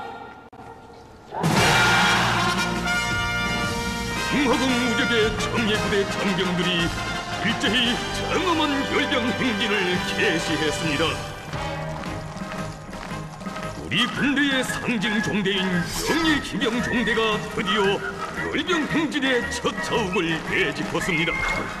[SPEAKER 2] 흥화군 무적의 청예부대 장병들이 일제히 장엄한 열병 행진을 개시했습니다. 우리 군대의 상징 종대인 명예 기병 종대가 드디어 열병 행진의 첫 자욱을 내짚었습니다.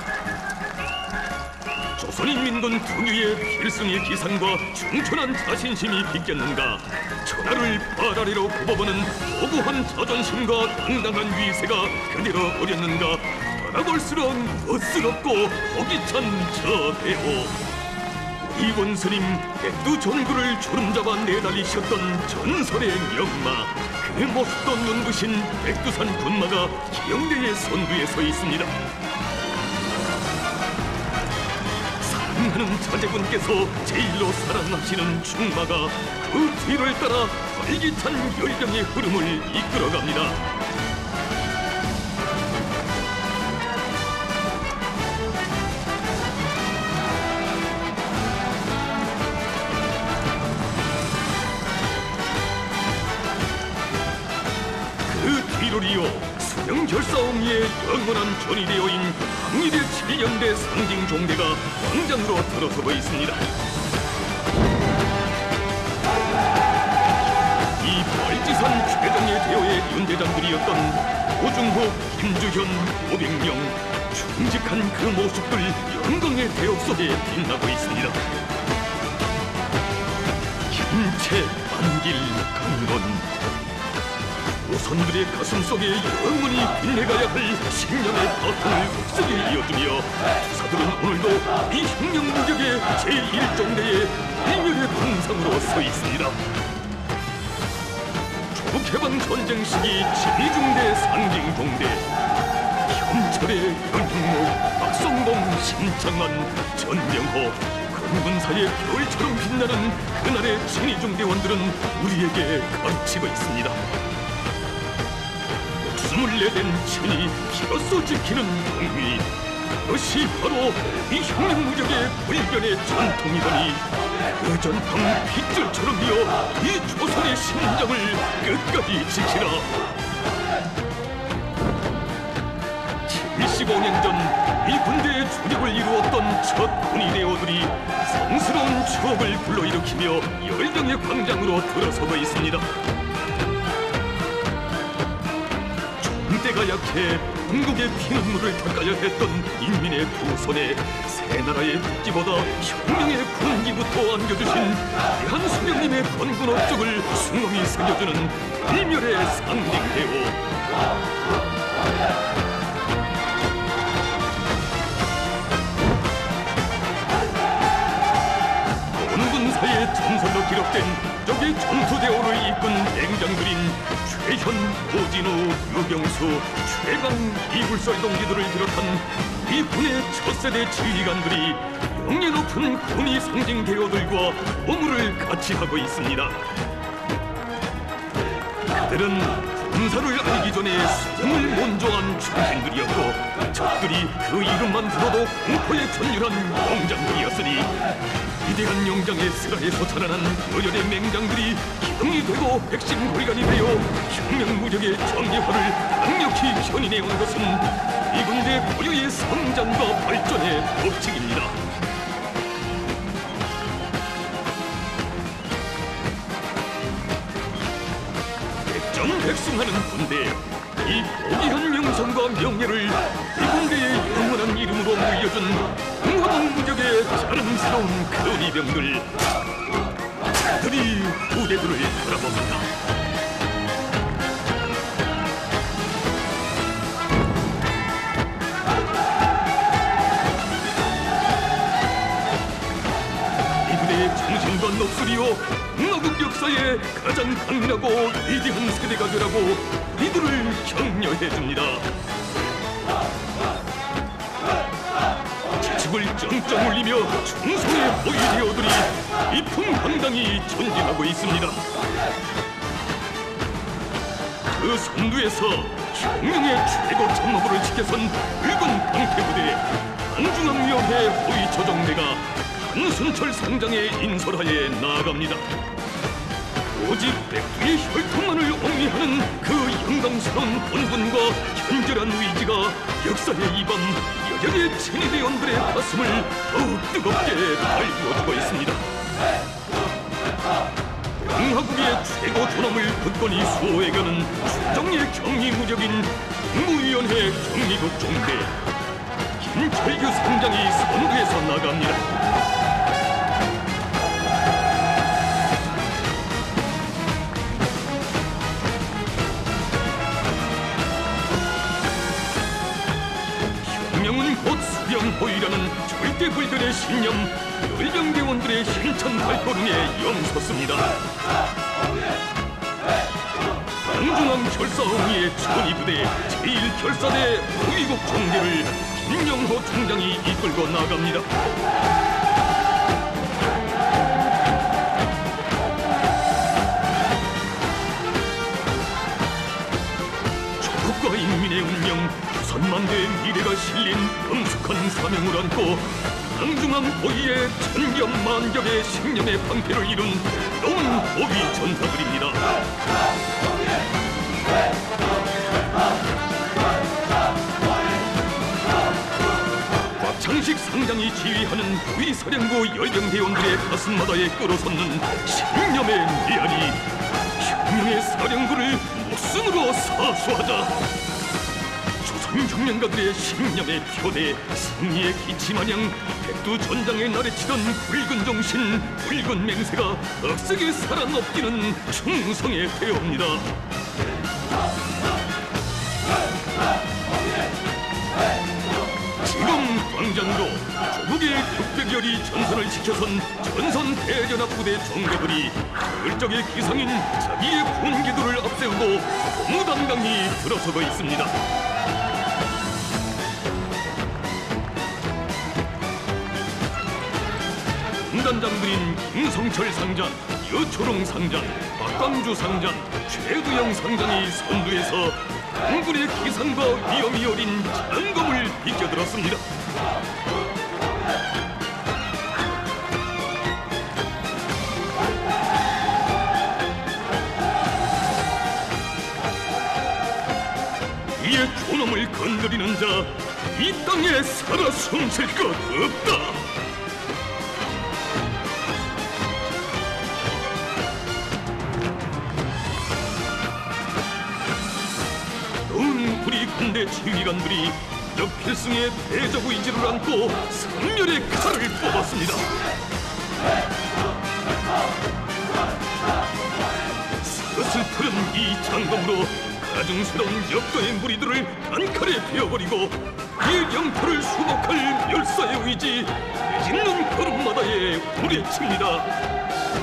[SPEAKER 2] 조선인민군 특유의 필승의 기상과 충천한 자신심이 비꼈는가, 천하를 바다리로 굽어보는 고고한 자존심과 당당한 위세가 그대로 어렸는가, 바라볼수록 멋스럽고 호기찬 저 배호. 이원스님 백두 전구를 주름잡아 내달리셨던 전설의 명마, 그 모습도 눈부신 백두산 군마가 기영대의 선두에 서 있습니다. 사랑하는 자제분께서 제일로 사랑하시는 충마가 그 뒤를 따라 활기찬 열병의 흐름을 이끌어갑니다. 그 뒤를 이어 수령 결사옹리의 영원한 전이되어인 항일의 칠년대 상징 종대가 광장으로 들어서고 있습니다. 이 발지산 최정예 대호의 윤대장들이었던 오중호, 김주현, 오백령, 충직한 그 모습들 영광의 대업 속에 빛나고 있습니다. 김채, 안길, 강건, 조선들의 가슴 속에 영원히 빛내가야 할 신념의 바탕을 흡수게 이어주며 투사들은 오늘도 이 혁명무적의 제일 종대의 일면의 동상으로 서 있습니다. 조국해방 전쟁 시기 제이중대 상징 종대, 현철의 연흥목, 박성봉, 심창만, 전명호, 건군사의 별처럼 빛나는 그날의 진의중대원들은 우리에게 가르치고 있습니다. 목숨을 내댄 친히 비로소 지키는 국민, 그것이 바로 이 혁명무적의 불변의 전통이더니 그 전통 핏줄처럼 이어 이 조선의 심장을 끝까지 지키라. 칠십오 년 전 이 군대의 주력을 이루었던 첫 군인대원들이 성스러운 추억을 불러일으키며 열병의 광장으로 들어서고 있습니다. 때가 약해 한국의 피눈물을 닦아야 했던 인민의 두 손에 새 나라의 국기보다 혁명의 군기부터 안겨주신 대한 수령님의 건군 업적을 숭엄히 새겨주는 일멸의 상징대호. 건군사의 전설로 기록된 적의 전투대오를 이끈 맹장들인 최현, 오진우, 유병수, 최강, 이불설 동지들을 비롯한 이 군의 첫 세대 지휘관들이 영예 높은 군의 상징 대오들과 오물을 같이 하고 있습니다. 그들은 군사를 알기 전에 수령을 먼저한 출신들이었고 적들이 그 이름만 들어도 공포에 전율한 용장들이었으니 위대한 영장의 슬하에서 자라난 여열의 맹장들이 기둥이 되고 백심골간이 되어 혁명무적의 정예화를 강력히 견인해 온 것은 이 군대 고유의 성장과 발전의 법칙입니다. 백전백승하는 군대, 이 고귀한 명성과 명예를 이 군대의 영원한 이름으로 물려준 무적의 자랑스러운 근위병들, 그들이 부대들을 바라봅니다. 이 부대의 정신과 녹슬이요 한국 역사의 가장 강인하고 위대한 세대가 되라고 이들을 격려해줍니다. 을 쩡쩡 울리며 충성의 호위대어들이 이풍당당히 전진하고 있습니다. 그 선두에서 혁명의 최고 참모부를 지켜선 붉은 방패부대 한중앙위원회 호위조정대가 한순철 상장의 인솔하에 나아갑니다. 오직 백두의 혈통만을 옹리하는 그 영광스러운 본분과 현결한 의지가 역사의 이밤 여전의 친위대원들의 가슴을 더욱 뜨겁게 달구어주고 있습니다. 영하국의 최고 존엄을 굳건히 수호해가는 최정예 경리무적인 국무위원회 경리국 종대 김철규 상장이 선두에서 나갑니다. 생명은 곧 수령호위라는 절대불변의 신념, 열병대원들의 힘찬 발걸음에 영섰습니다. 장중앙 결사홍위의 천이부대 제일 결사대 호위국 정대를 김영호 총장이 이끌고 나갑니다. 조국과 인민의 운명, 천만대의 미래가 실린 엄숙한 사명을 안고 장중앙 호위의 천겹만겹의 신념의 방패를 이룬 노은 호위 전사들입니다. 곽창식 상장이 지휘하는 호위 사령부 열병대원들의 가슴마다에 끌어섰는 신념의 메아리, 혁명의 사령부를 목숨으로 사수하자. 조선혁명가들의 신념의 표대, 승리의 기치마냥 백두전장에 나래치던 붉은 정신, 붉은 맹세가 억세게 살아넘기는 충성의 대업니다. 지금 광장으로 조국의 육백여리 전선을 지켜선 전선 대전합부대 정대들이 열적의 기상인 자기의 군기도를 앞세우고 고무단강이 들어서고 있습니다. 군단장들인 김성철 상장, 여초롱 상장, 박광주 상장, 최두영 상장이 선두에서 당군의 기상과 위험이 어린 장검을 비껴들었습니다. 이의 존엄을 건드리는 자, 이 땅에 살아 숨쉴 것 없다. 우리 군대 지휘관들이 역필승의 대적 의지를 안고 선멸의 칼을 뽑았습니다. 서슬프른 이 장검으로 가증스러운 역도의 무리들을 단칼에 베어버리고 이 영토를 수복할 열사의 의지, 짓는 걸음마다에 후레칩니다.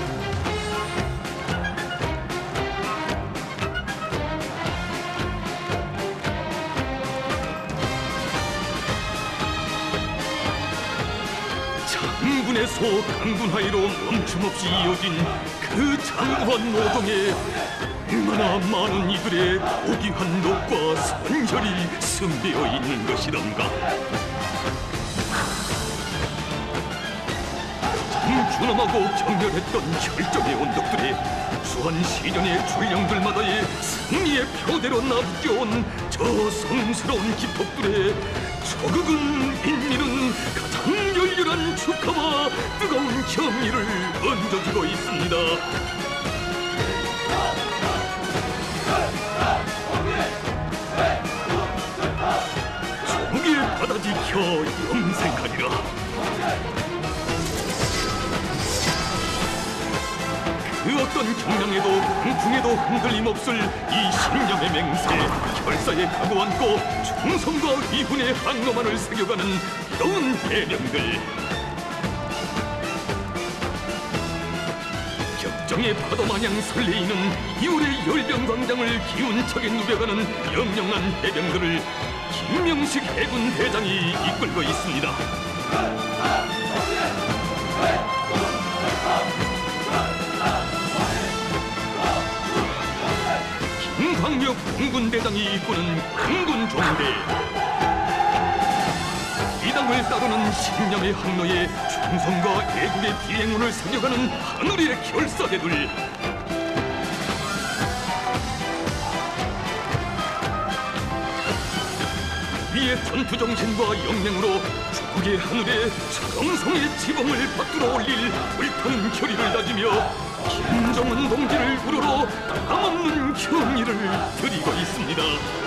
[SPEAKER 2] 장군에서 강군하이로 멈춤없이 이어진 그 장구한 노동에 얼마나 많은 이들의 고귀한 녹과 선혈이 숨되어 있는 것이던가. 가장 준엄하고 격렬했던 혈정의 언덕들에 수한 시련의 출령들마다의 승리의 표대로 납겨온 저 성스러운 기폭들에 조국은 인민은 가장 열렬한 축하와 뜨거운 경의를 얹어주고 있습니다. 조국의 바다 지켜 영생하리라. 그 어떤 경량에도 강풍에도 흔들림 없을 이 신념의 맹세, 결사의 각오 안고 충성과 위훈의 항로만을 새겨가는 여운 해병들. 격정의 파도마냥 설레이는 이월의 열병광장을 기운차게 누벼가는 영영한 해병들을 김명식 해군 대장이 이끌고 있습니다. 김광력 공군대장이 이끄는 공군종대. 이 당을 따르는 신념의 항로에 충성과 애국의 비행운을 새겨가는 하늘의 결사대들. 이의 전투정신과 역량으로 조국의 하늘에 정성의 지붕을 받들어 올릴 불타는 결의를 다지며 김정은 동지를 우러러 남없는 경의를 드리고 있습니다.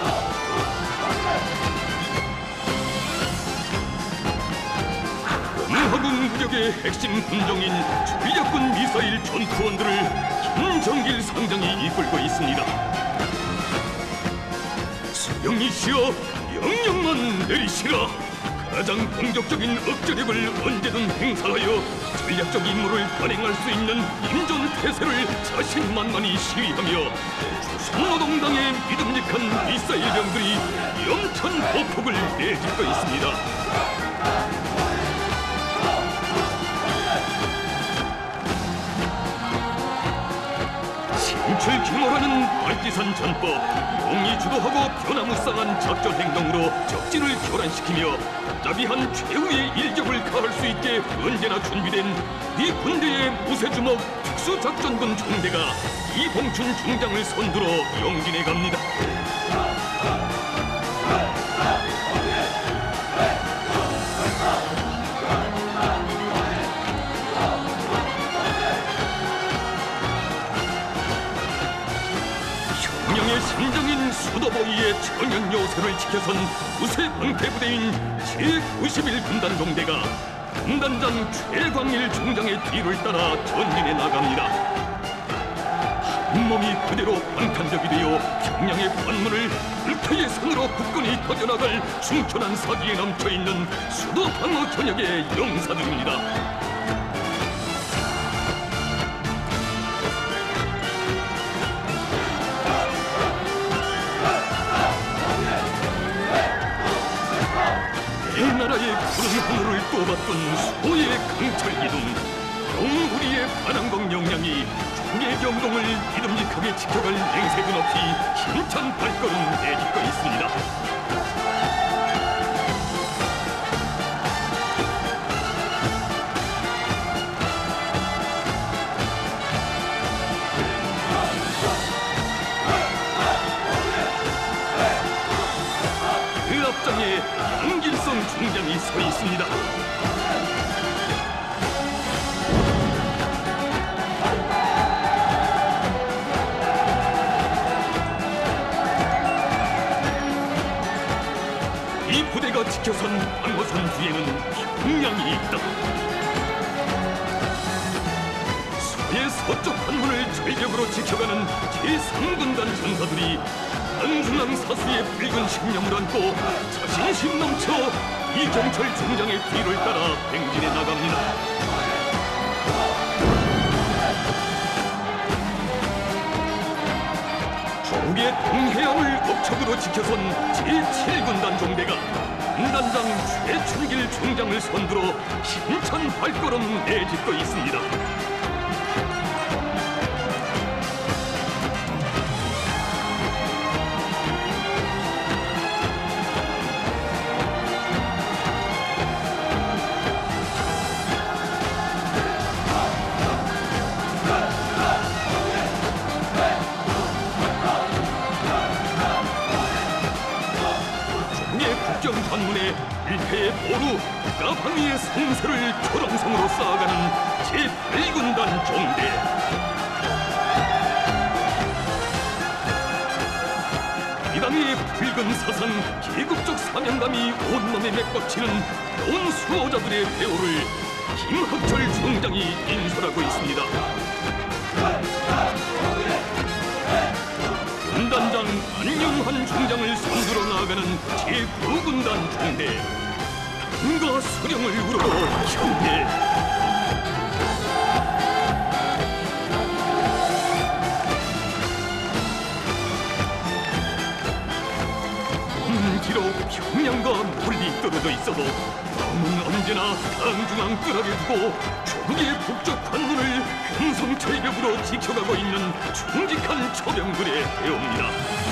[SPEAKER 2] 공화국 무력의 핵심 군종인 주력군 미사일 전투원들을 김정길 상장이 이끌고 있습니다. 수령이시여 명령만 내리시라. 가장 공격적인 억제력을 언제든 행사하여 전략적 임무를 단행할 수 있는 임전태세를 자신만만히 시위하며 조선노동당의 믿음직한 미사일병들이 영천 보폭을 내딛고 있습니다. 신출귀몰하는 발기산 전법, 용이 주도하고 변화무쌍한 작전 행동으로 적진을 교란시키며 자비한 최후의 일격을 가할 수 있게 언제나 준비된 이 군대의 무쇠주먹 특수작전군 중대가 이봉춘 중장을 선두로 용진해 갑니다. 혁명의 심장인 수도보위의 천연 요새를 지켜선 우세 방패부대인 제구십일 군단 종대가 군단장 최광일 중장의 뒤를 따라 전진해 나갑니다. 한 몸이 그대로 방탄적이 되어 평양의 관문을 불타의 선으로 굳건히 터져나갈 충천한 사기에 넘쳐있는 수도 방어 전역의 용사들입니다. 이 나라의 푸른 하늘을 떠받던 수호의 강철기둥, 용우리의 반항공 역량이 중의 경동을 믿음직하게 지켜갈 맹세군 없이 힘찬 발걸음 내딛고 있습니다. 그 앞장에 양길성 중장이 서 있습니다. 이 부대가 지켜선 방어선 뒤에는 평양이 있다. 서해 서쪽 관문을 절벽으로 지켜가는 제삼 군단 전사들이 한중앙 사수의 붉은 신념을 안고 자신심 넘쳐 이경철 중장의 뒤를 따라 행진해 나갑니다. 조국의 동해안을 억척으로 지켜선 제칠 군단 종대가 군단장 최춘길 중장을 선두로 힘찬 발걸음 내딛고 있습니다. 관문에 일패의 보루, 까방위의 성세를 초롱성으로 쌓아가는 제팔 군단 종대. 이 당의 붉은 사상, 계급적 사명감이 온몸에 맥박치는 온 수호자들의 배우를 김학철 중장이 인솔하고 있습니다. 군단장 안영환 중장을 선두로 나아가는 제구 군단 중대. 당과 수령을 우러러 형제. 비록 평양과 멀리 떨어져 있어도 마음은 언제나 강중앙 끈하게 두고 조국의 북쪽 관문을 흥성철벽으로 지켜가고 있는 충직한 초병들의 대우입니다.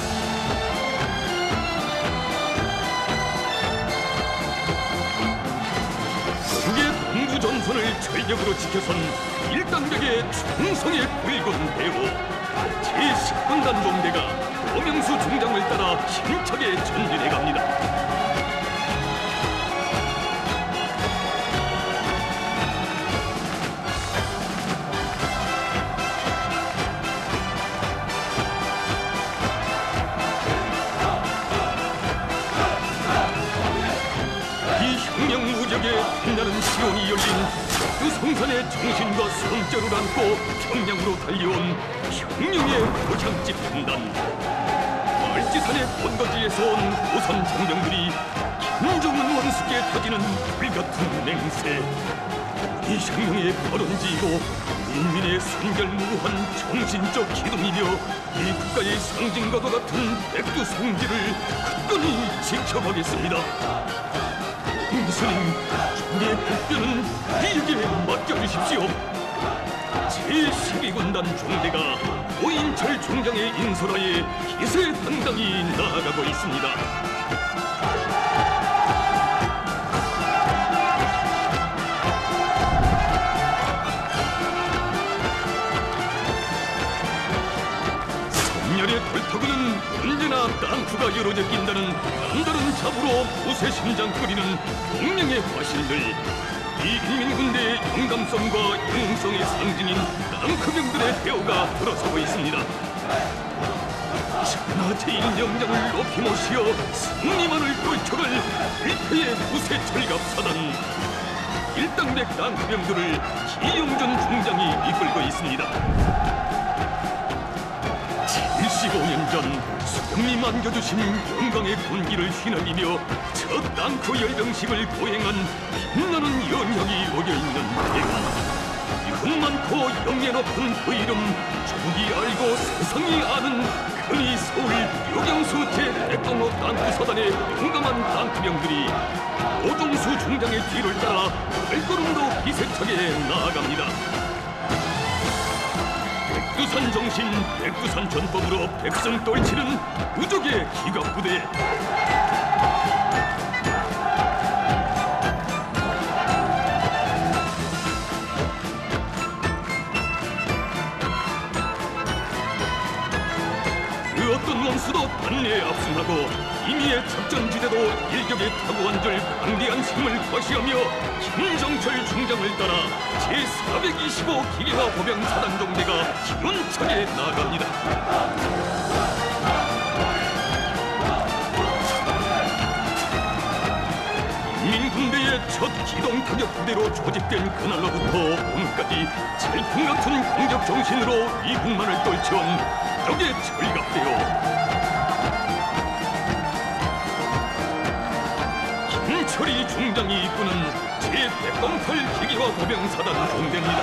[SPEAKER 2] 조국의 동부 전선을 철벽으로 지켜선 일당백의 충성의 붉은 대우, 제십 군단 종대가 오명수 중장을 따라 힘차게 전진해 갑니다. 이 혁명 무적의 빛나는 시온이 열린 그 성산의 정신과 성자를 안고 평양으로 달려온 혁명의 고향집 군단. 멀지산의 본거지에서 온 조선 장병들이 김정은 원수께 터지는 같은 맹세, 이 혁명의 발원지이고 인민의 순결무한 정신적 기둥이며 이 국가의 상징과도 같은 백두성지를 굳건히 지켜가겠습니다. 스님, 우리의 복변은 이에게 맡겨주십시오. 제십이 군단 종대가 오인철 중장의 인솔하에 기세당당히 나아가고 있습니다. 선열의 돌파구는 언제나 땅프가 열어져 낀다는 남다른 잡으로 무쇠 심장 끓이는 동명의 화신들, 이 인민군대의 용감성과 영웅성의 상징인 땅크병들의 대우가 들어서고 있습니다. 천하 제일 영장을 높이 모시어 승리만을 펼쳐갈 일패의 무쇠 철갑사단, 일당백 땅크병들을 기영전 중장이 이끌고 있습니다. 칠십오 년 전 수령님 안겨주신 영광의 군기를 휘날리며 첫 땅크 열병식을 고행한 빛나는 연혁이 어겨있는 대가, 이름 많고 영예 높은 그 이름 조국이 알고 세상이 아는 근위 서울 유경수 제백동호 땅크사단의 용감한 땅크병들이 오종수 중장의 뒤를 따라 발걸음도 기세차게 나아갑니다. 백두산 정신, 백두산 전법으로 백성 떨치는 우족의 기갑부대. 그 어떤 원수도 반내에 압승하고 임의의 작전지대도 일격에 타고한 줄 강대한 힘을 과시하며 김정철 중장을 따라 제사백이십오 기계화 보병 사단 종대가 기운차게 나아갑니다. 인민군대의 첫 기동 타격 부대로 조직된 그날로부터 오늘까지 질풍 같은 공격 정신으로 이국만을 떨쳐온 적의 철갑대요. 김철이 중장이 이끄는 제백공팔 기계화 보병사단 종대입니다.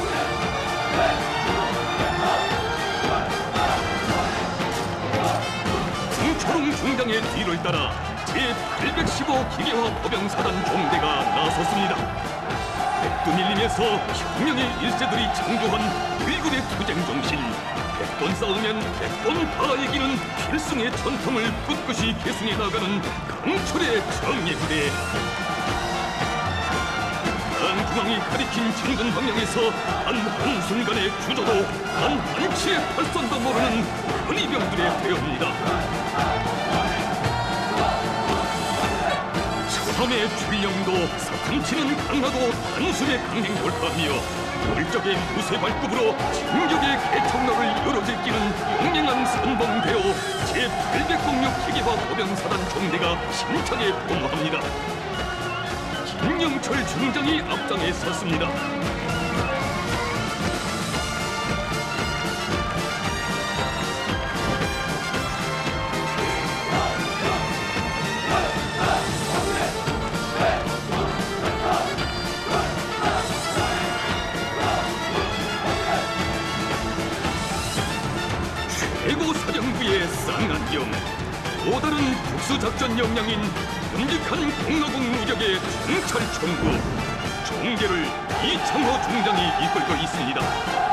[SPEAKER 2] 김초롱 중장의 뒤를 따라 제팔백십오 기계화 보병사단 종대가 나섰습니다. 백두밀림에서 혁명의 일세들이 창조한 일군의 투쟁 정신, 백번 싸우면 백번 다 이기는 필승의 전통을 꿋꿋이 계승해 나가는 강철의 정예부대. 땅중앙이 가리킨 진근 방향에서 단 한순간의 주저도 단 한치의 발선도 모르는 근위병들의 대여입니다. 처음의 출령도 사탐치는 강하고 단숨에 강행 돌파하며 열적의 무쇠 발급으로 진격의 개척로를 열어제끼는 용맹한 선봉대오 제팔백육 기계화 보병사단 종대가 힘차게 폭로합니다. 김영철 중장이 앞장에 섰습니다. 최고사령부의 쌍안경, 또 다른 특수작전 역량인 끔찍한 공로국 무력의 정찰총구, 종계를 이창호 중장이 이끌고 있습니다.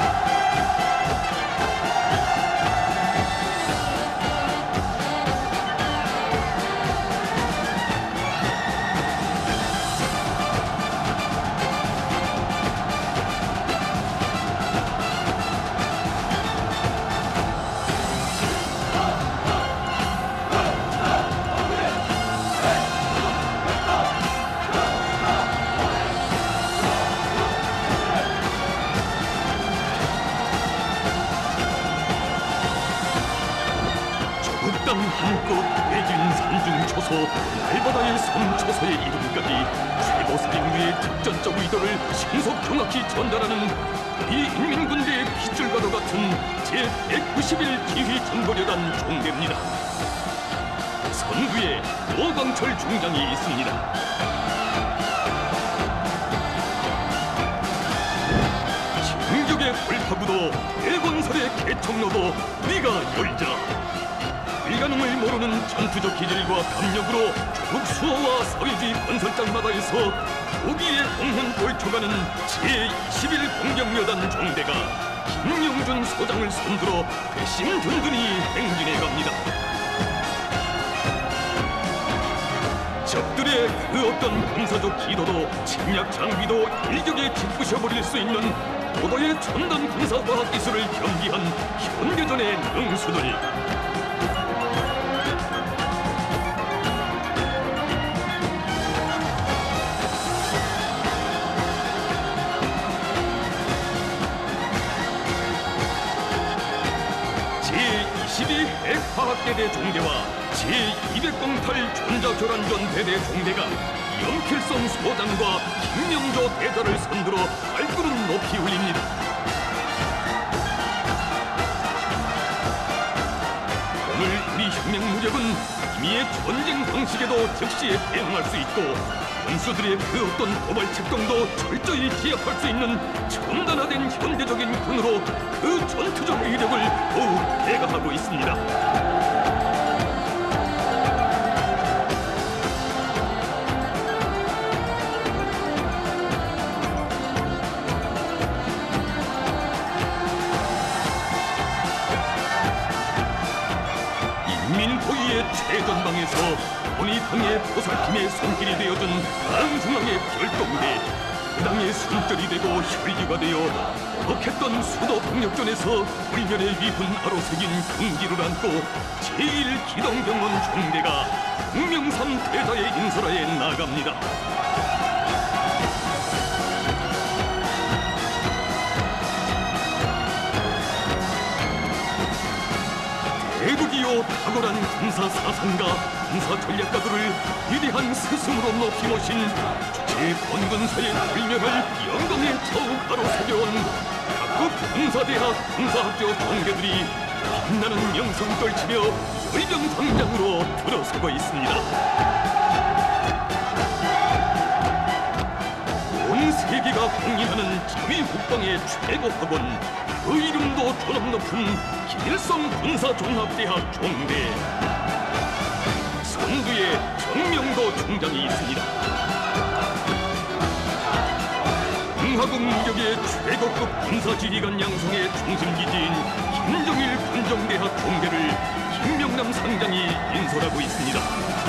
[SPEAKER 2] 땅 한껏 외진 산중 초소, 날바다의 섬 초소의 이름까지 최고사령부의 직전적 의도를 신속 정확히 전달하는 이 인민군대의 핏줄과도 같은 제백구십일 기휘 전거려단 종대입니다. 선두에 노광철 중장이 있습니다. 하구도 대건설의 개청로도 우리가 열자. 일가능을 모르는 전투적 기질과 감력으로 조국 수호와 사회주의 건설장마다에서 우기의 공훈 돌초가는 제이십일 공경여단 종대가 김영준 소장을 손들어 회심 든든히 행진해 갑니다. 적들의 그 어떤 군사적 기도도 침략 장비도 일격에 짓부셔버릴 수 있는 고도의 첨단 군사과학 기술을 겸비한 현대전의 능수들. 제이십이 핵화학대대 종대와 제이백팔 전자교란전 대대 종대가 영필성 소장과 김명조 대다를 선두로 발걸음 높이 올립니다. 오늘 우리 혁명 무력은 이미의 전쟁 방식에도 즉시에 대응할 수 있고 군수들의 그 어떤 도발 책동도 철저히 기억할 수 있는 첨단화된 현대적인 군으로 그 전투적 위력을 더욱 배가하고 있습니다. 인민포위의 최전방에서 본이 당의 보살핌의 손길이 되어준 강중앙의 별동대, 그 당의 숨결이 되고 혈류가 되어 벅했던 수도 병력전에서 불면의 위훈 아로 새긴 긍지를 안고 제일 기동병원 종대가 공명삼 대자의 인설하에 나갑니다. 대국이요 탁월한 군사 사상가, 군사 전략가들을 위대한 스승으로 높이 모신 주체 본군사의 불멸을 영광의 처우가로 새겨온 각국 군사대학 군사학교 종대들이 빛나는 명성 떨치며 열병 광장으로 들어서고 있습니다. 온 세계가 공인하는 자위국방의 최고 학원, 그 이름도 존엄 높은 김일성 군사종합대학 종대. 선두에 정명도 중장이 있습니다. 공화국 무력의 최고급 군사지휘관 양성의 중심기지인 김정일 군정대학 종대를 김명남 상장이 인솔하고 있습니다.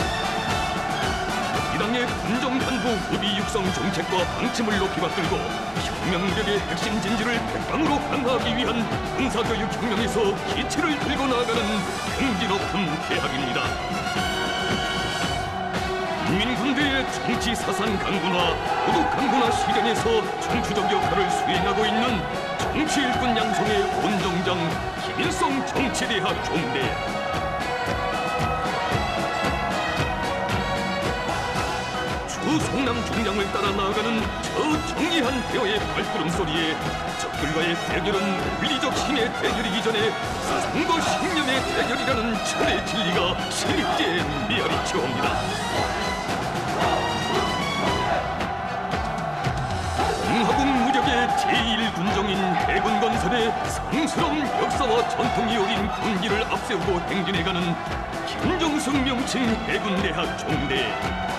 [SPEAKER 2] 이 당의 군정간부 후비 육성 정책과 방침을 높이 받들고 혁명무력의 핵심 진지를 백방으로 강화하기 위한 군사교육 혁명에서 기치를 들고 나아가는 경지 높은 대학입니다. 인민군대의 정치 사상 강군화, 도덕 강군화 실현에서 전투적 역할을 수행하고 있는 정치 일꾼 양성의 온정장 김일성 정치대학 종대. 주 성남 중장을 따라 나아가는 저 정의한 대어의 발걸음 소리에 적들과의 대결은 물리적 힘의 대결이기 전에 사상과 신념의 대결이라는 철의 진리가 실입제 메아리 채웁니다. 공화국 무력의 제일 군정인 해군 건설의 성스러운 역사와 전통이 어린 군기를 앞세우고 행진해가는 김정숙 명칭 해군대학 종대.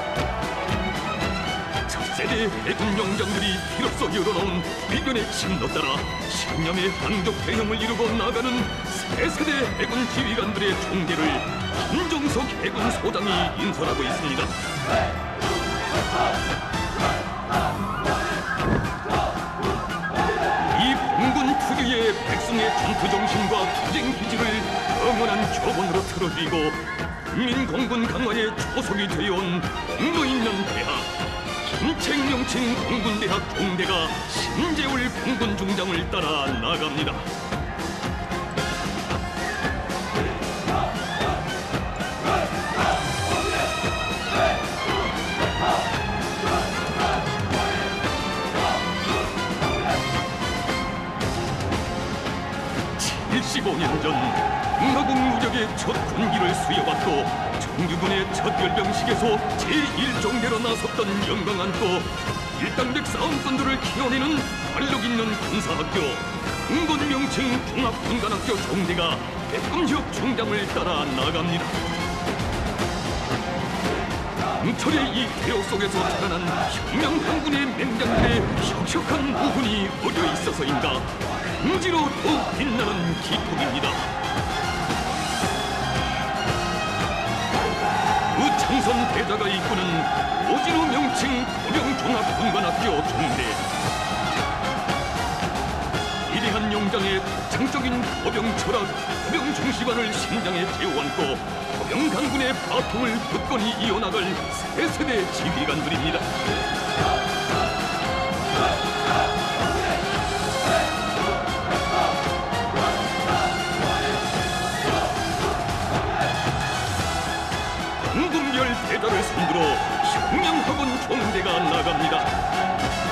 [SPEAKER 2] 세대 해군 용장들이 피로써 열어놓은 위견의 침노 따라 신념의 항적 대형을 이루고 나가는 새 세대 해군 지휘관들의 종대를 김정석 해군 소장이 인솔하고 있습니다. 이 봉군 특유의 백성의 전투 정신과 투쟁 기질을 영원한 교본으로 틀어주이고 국민공군 강화의 초석이 되어온 공로 있는 대학 김책명칭 공군대학 종대가 신재울 공군 중장을 따라 나갑니다. 칠십오 년 전 공화국 무력의 첫 군기를 수여받고 정규군의 첫 열병식에서 제일 종대로 나섰던 영광 안고 일당백 싸움꾼들을 키워내는 활력 있는 군사학교 장군 명칭 종합군관학교 종대가 백금혁 중장을 따라 나갑니다. 강철의 이 대역 속에서 자라난 혁명한군의 맹장들의 혁혁한 무훈이 어려 있어서인가 강지로 더욱 빛나는 기폭입니다. 그 창선 대자가 이끄는 오진우 명칭 포병종합군관학교 종대. 위대한 용장의 독창적인 포병 철학, 포병 중시관을 심장에 제어안고 포병 강군의 바통을 굳건히 이어나갈 세 세대 지휘관들입니다. 황금별 대자를 손들어 혁명학원 종대가 나갑니다.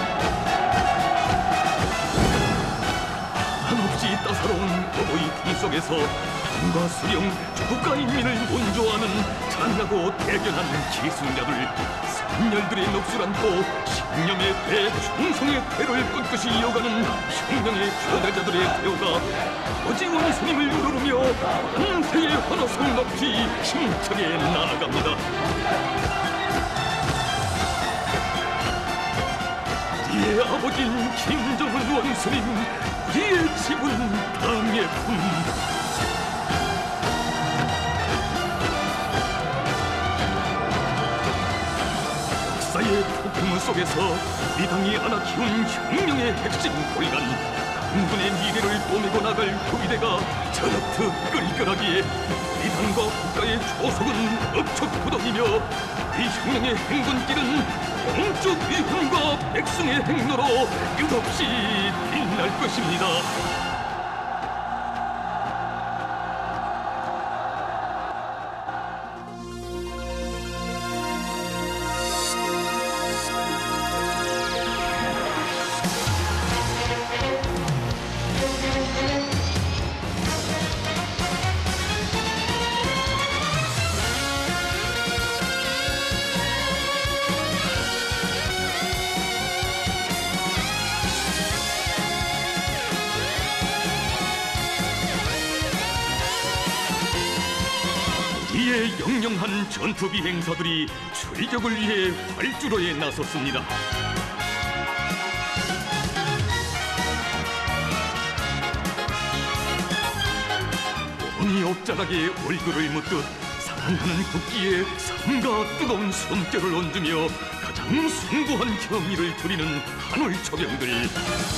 [SPEAKER 2] 한없이 따사로운 어버이 품속에서 국가 수령, 국가인민을 온조하는 찬나고 대견한 기술자들, 선열들의 넋을 안고 신념의 배, 충성의 배를 꿋꿋이 이어가는 혁명의 표대자들의 대우가 아버지 원수님을 우르르며 한태의 환호성 높이 힘차게 나아갑니다. 우리의 아버진 김정은 원수님, 우리의 집은 당의 품. 역사의 폭풍 속에서 우리 당이 안아 키운 혁명의 핵심 고리간 강군의 미래를 뽐내고 나갈 후위대가 저렇듯 끌끌하기에 우리 당과 국가의 조속은 억척 굳어지며 이 혁명의 행군길은 영적 위훈과 백성의 행로로 끝없이 빛날 것입니다. 이에 영영한 전투 비행사들이 출격을 위해 활주로에 나섰습니다. 몸이 옥자락에 얼굴을 묻듯 사랑하는 국기에 삼가 뜨거운 숨결을 얹으며 가장 숭고한 경의를 드리는 한올 초병들.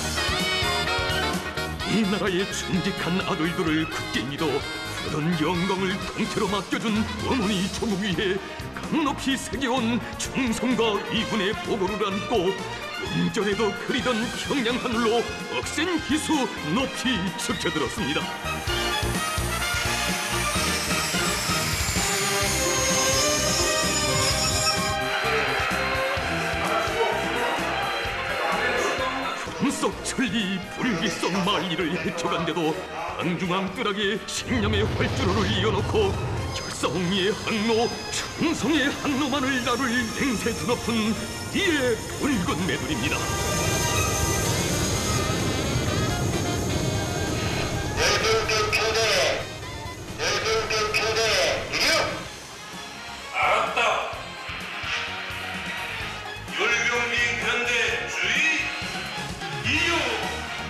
[SPEAKER 2] 이 나라의 충직한 아들들을 굳게 믿어 그런 영광을 통째로 맡겨준 어머니 조국 위에 강높이 새겨온 충성과 이분의 보고를 안고 음절에도 그리던 평양하늘로 억센 기수 높이 지켜들었습니다. 속 천리 불기성 만리를 헤쳐간데도 ang중앙 뜰하게 신념의 활주로를 이어놓고 결사홍리의 항로, 충성의 항로만을 나를 냉세 드높은 이의 붉은 매들입니다.
[SPEAKER 7] 열병대 표대, 열병대 표대, 이겨! 알았다. 열병비 편대 주의, 이유!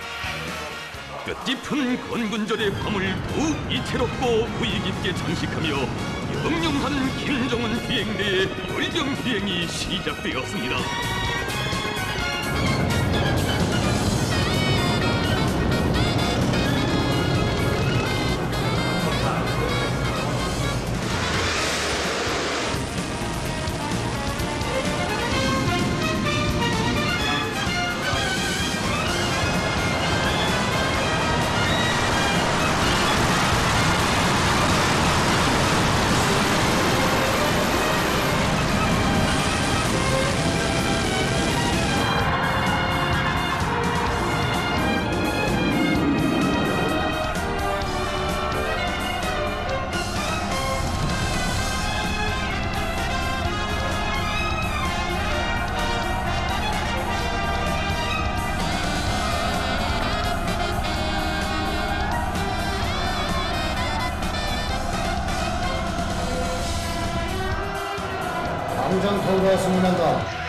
[SPEAKER 2] 뜻깊은 건군절의 밤을 더욱 이채롭고 의의 깊게 장식하며 영영한 김정은 비행대의 열병 비행이 시작되었습니다.
[SPEAKER 8] 항상 서울과 승인한다.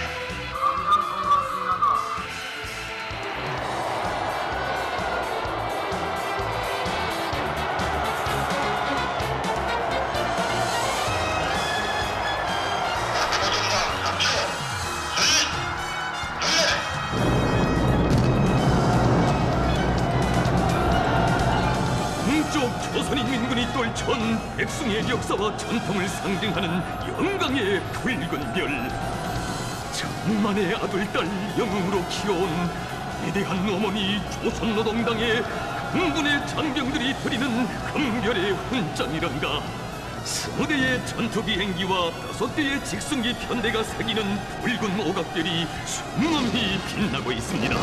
[SPEAKER 2] 동쪽 조선인민군이 떨쳐온 백승의 역사와 전통을 상징하는 영광의 붉은 별. 천만의 아들, 딸 영웅으로 키워온 위대한 어머니 조선노동당의 강군의 장병들이 드리는 금별의 훈장이란가. 스무 대의 전투 비행기와 다섯 대의 직승기 편대가 새기는 붉은 오각별이 순함히 빛나고 있습니다.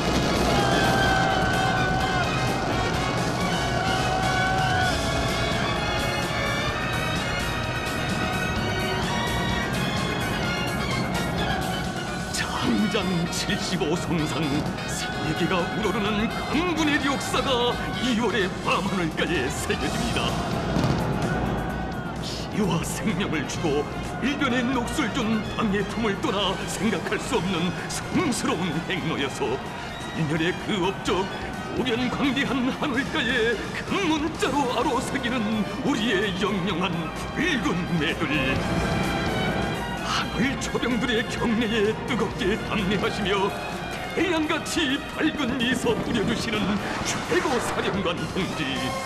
[SPEAKER 2] 장장 칠십오 성상 세계가 우러르는 강군의 역사가 이월의 밤하늘가에 새겨집니다. 피와 생명을 주고 일변의 녹슬 준 당의 품을 떠나 생각할 수 없는 성스러운 행로여서 불멸의 그 업적 오면 광대한 하늘가에 큰 문자로 아로새기는 우리의 영영한 붉은 매들. 하늘 초병들의 경례에 뜨겁게 담례하시며 태양같이 밝은 미소 뿌려주시는 최고 사령관 동지.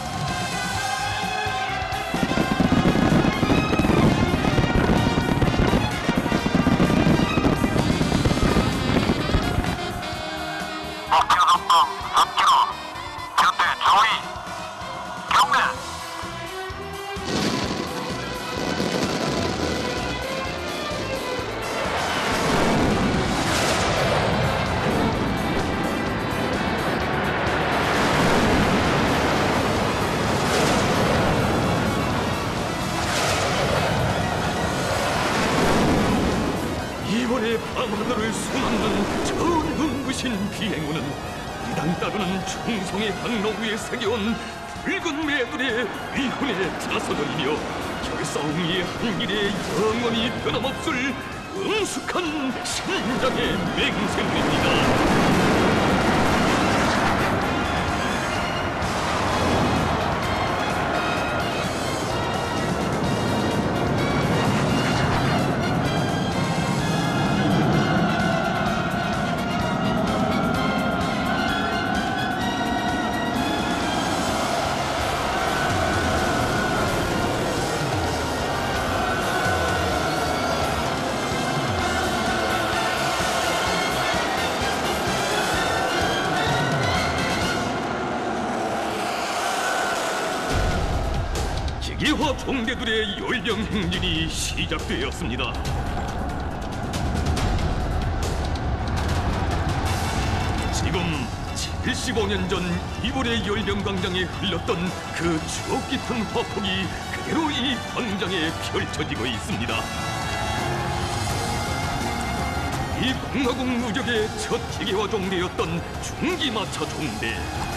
[SPEAKER 7] 목표 전방 삼 킬로미터, 현대 조이, 경례.
[SPEAKER 2] 이번의 밤하늘을 수놓는 저 눈부신 비행우는 이 당 따르는 충성의 항로 위에 새겨온 붉은 매들의 위훈에 자서들이며 결사옹이의 한길에 영원히 변함없을 음숙한 신장의 맹세물입니다. 기화 총대들의 열병 행진이 시작되었습니다. 지금 칠십오 년 전 이월의 열병광장에 흘렀던 그 추억 깊은 화폭이 그대로 이 광장에 펼쳐지고 있습니다. 이 공화국 무적의 첫 기계화 종대였던 중기마차 종대.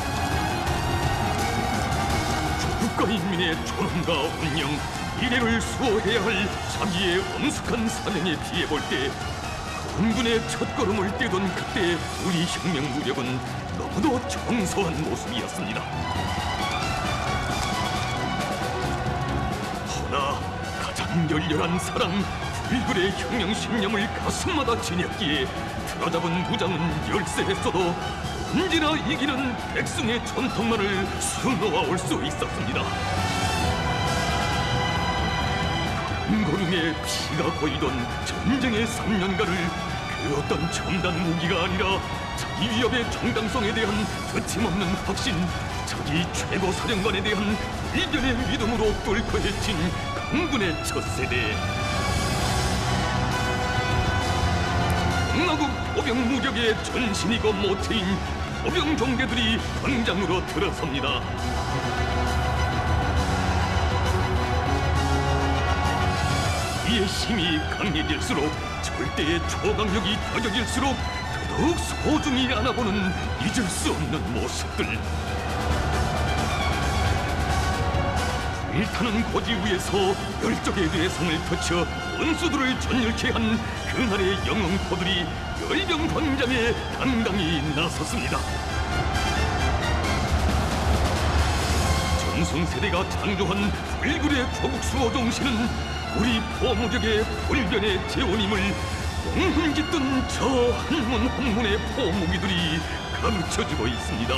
[SPEAKER 2] 국가인민의 존엄과 운영, 미래를 수호해야 할 자기의 엄숙한 사명에 비해 볼 때 건군의 첫걸음을 떼던 그때 우리 혁명 무력은 너무도 정서한 모습이었습니다. 허나 가장 열렬한 사랑, 불굴의 혁명 신념을 가슴마다 지녔기에 틀어잡은 무장은 열세했어도 언제나 이기는 백성의 전통만을 수놓아올 수 있었습니다. 걸음에 피가 고이던 전쟁의 삼 년간을 그 어떤 첨단 무기가 아니라 자기 위협의 정당성에 대한 거침없는 확신, 자기 최고 사령관에 대한 일견의 믿음으로 뚫고 헤친 강군의 첫 세대. 공화국 보병 무력의 전신이고 모태인 보병 종대들이 광장으로 들어섭니다. 이의 힘이 강해질수록 절대의 초강력이 다져질수록 더더욱 소중히 안아보는 잊을 수 없는 모습들. 불타는 고지 위에서 열적의 뇌성을 터쳐 원수들을 전멸케 한 그날의 영웅포들이 열병광장에 당당히 나섰습니다. 전승세대가 창조한 불굴의 조국수 어종신은 우리 포무적의 불변의 재원임을 공훈짓던 저 한문 한문의 포무기들이 가르쳐주고 있습니다.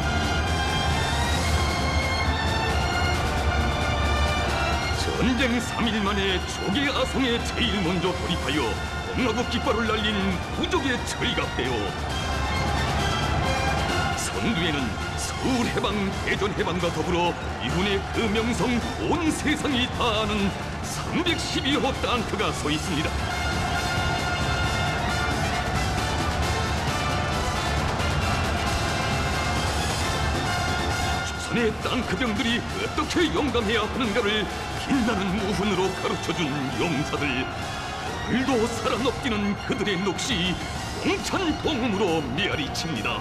[SPEAKER 2] 전쟁 삼 일 만에 조계 아성에 제일 먼저 돌입하여 엄나부 깃발을 날린 부족의 철갑대요. 선두에는 서울해방, 대전해방과 더불어 이분의 그 명성 온 세상이 다 아는 삼백십일 호 땅크가 서 있습니다. 조선의 땅크병들이 어떻게 용감해야 하는가를 빛나는 무훈으로 가르쳐준 용사들, 오늘도 살아넘기는 그들의 넋이 용찬동음으로 메아리칩니다.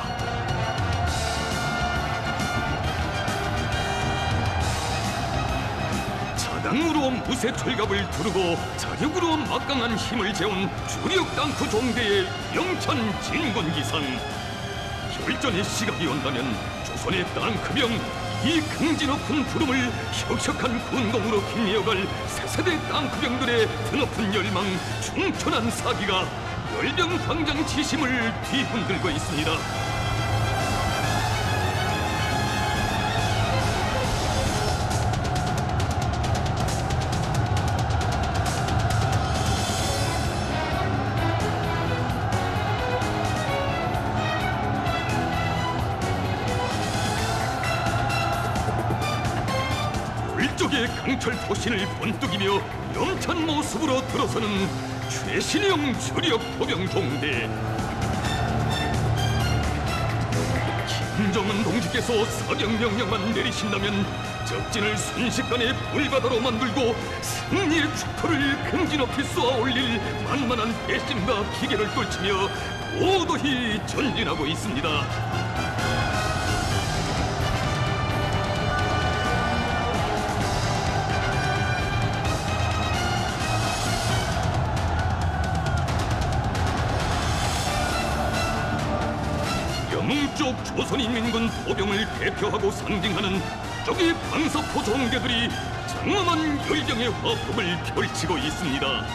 [SPEAKER 2] 자당으로 무쇠철갑을 두르고 자력으로 막강한 힘을 재운 주력 땅크 종대의 영찬 진군기상. 결전의 시각이 온다면 조선의 땅크병 이 긍지 높은 부름을 혁혁한 군공으로 빛내어갈 새세대 땅크병들의 드높은 열망, 충천한 사기가 열병광장 지심을 뒤흔들고 있습니다. 일족의 강철 포신을 번뜩이며 영찬 모습으로 들어서는 최신형 주력 포병 종대. 김정은 동지께서 사격 명령만 내리신다면 적진을 순식간에 불바다로 만들고 승리의 축포를 긍지 높이 쏘아 올릴 만만한 배심과 기계를 떨치며 고도히 전진하고 있습니다. 영웅쪽 조선인민군 포병을 대표하고 상징하는 쪽의 방사포 종대들이 장엄한 열병의 화법을 펼치고 있습니다.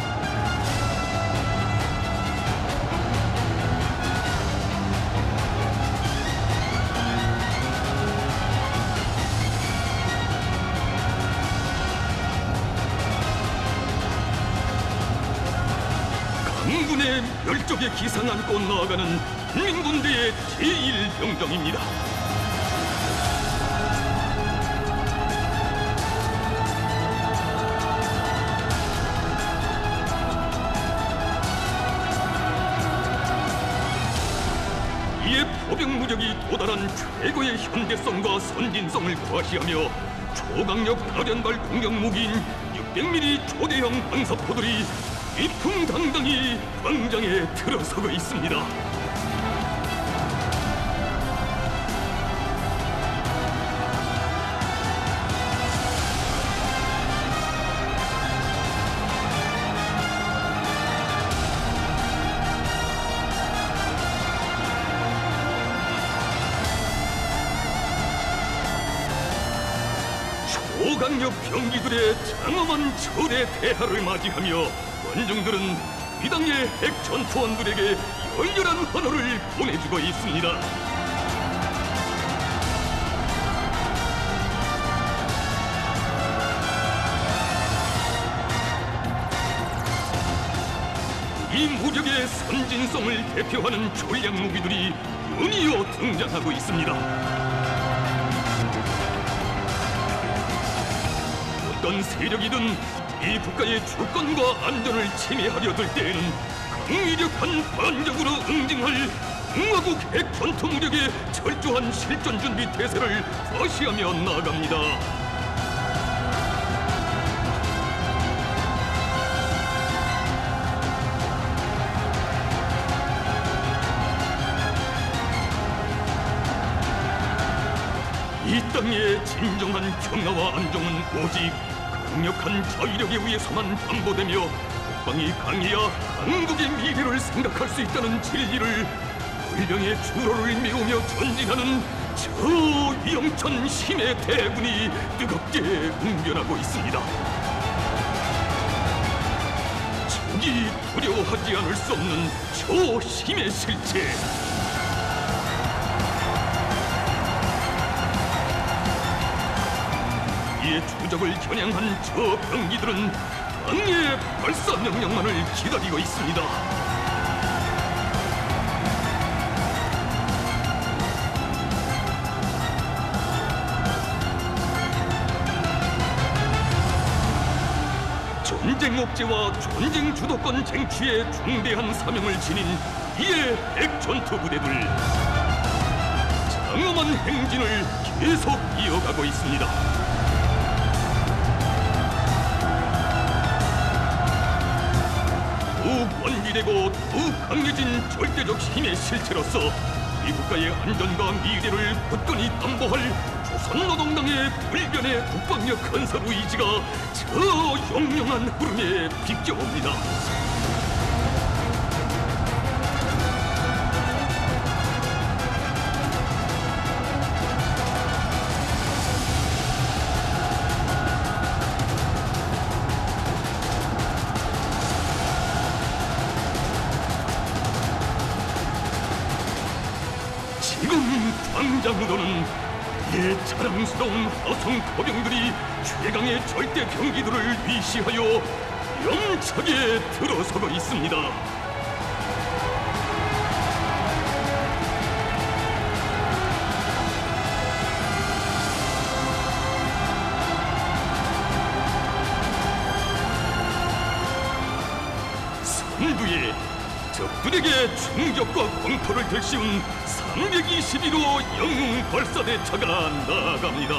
[SPEAKER 2] 강군의 멸족의 기상 안고 나아가는 인민군대의 제일 병정입니다. 이에 포병 무력이 도달한 최고의 현대성과 선진성을 과시하며 초강력 가련발 공격 무기인 육백 밀리미터 초대형 방사포들이 위풍당당히 광장에 들어서고 있습니다. 초강력 병기들의 장엄한 철의 대하를 맞이하며 원중들은 이 당의 핵 전투원들에게 열렬한 환호를 보내주고 있습니다. 이 무력의 선진성을 대표하는 전략 무기들이 연이어 등장하고 있습니다. 어떤 세력이든 이 국가의 주권과 안전을 침해하려 들 때에는 강력한 반격으로 응징할 공화국 핵 전투 무력의 철저한 실전 준비 태세를 과시하며 나아갑니다. 이 땅의 진정한 평화와 안정은 오직 강력한 자위력에 의해서만 담보되며 국방이 강해야 한국의 미래를 생각할 수 있다는 진리를 불병의 주로를 메우며 전진하는 저 위영천 힘의 대군이 뜨겁게 웅변하고 있습니다. 적이 두려워하지 않을 수 없는 저 힘의 실체, 이에 추적을 겨냥한 저 병기들은 당의 발사 명령만을 기다리고 있습니다. 전쟁 억제와 전쟁 주도권 쟁취에 중대한 사명을 지닌 이에 핵전투 부대들, 장엄한 행진을 계속 이어가고 있습니다. 더욱 원기되고 더욱 강해진 절대적 힘의 실체로서 이 국가의 안전과 미래를 굳건히 담보할 조선노동당의 불변의 국방력 건설 의지가 저 영영한 흐름에 비껴옵니다. 지금 당장으로는 이 자랑스러운 화성 포병들이 최강의 절대 병기들을 위시하여 영차게 들어서고 있습니다. 선두에 적들에게 충격과 공포를 들씌운 삼백이십일 호 영웅 발사대차가 나아갑니다.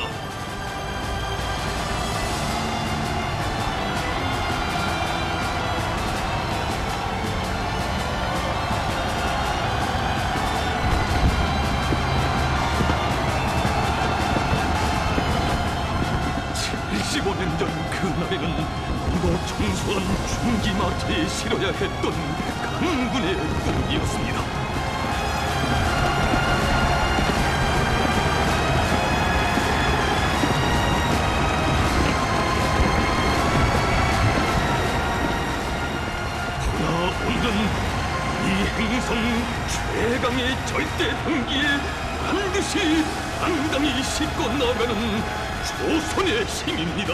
[SPEAKER 2] 칠십오 년 전 그날에는 이곳 청소한 중기마차에 실어야 했던 강군의 꿈이었습니다. 이 행성 최강의 절대 병기에 반드시 당당히 싣고 나가는 조선의 힘입니다.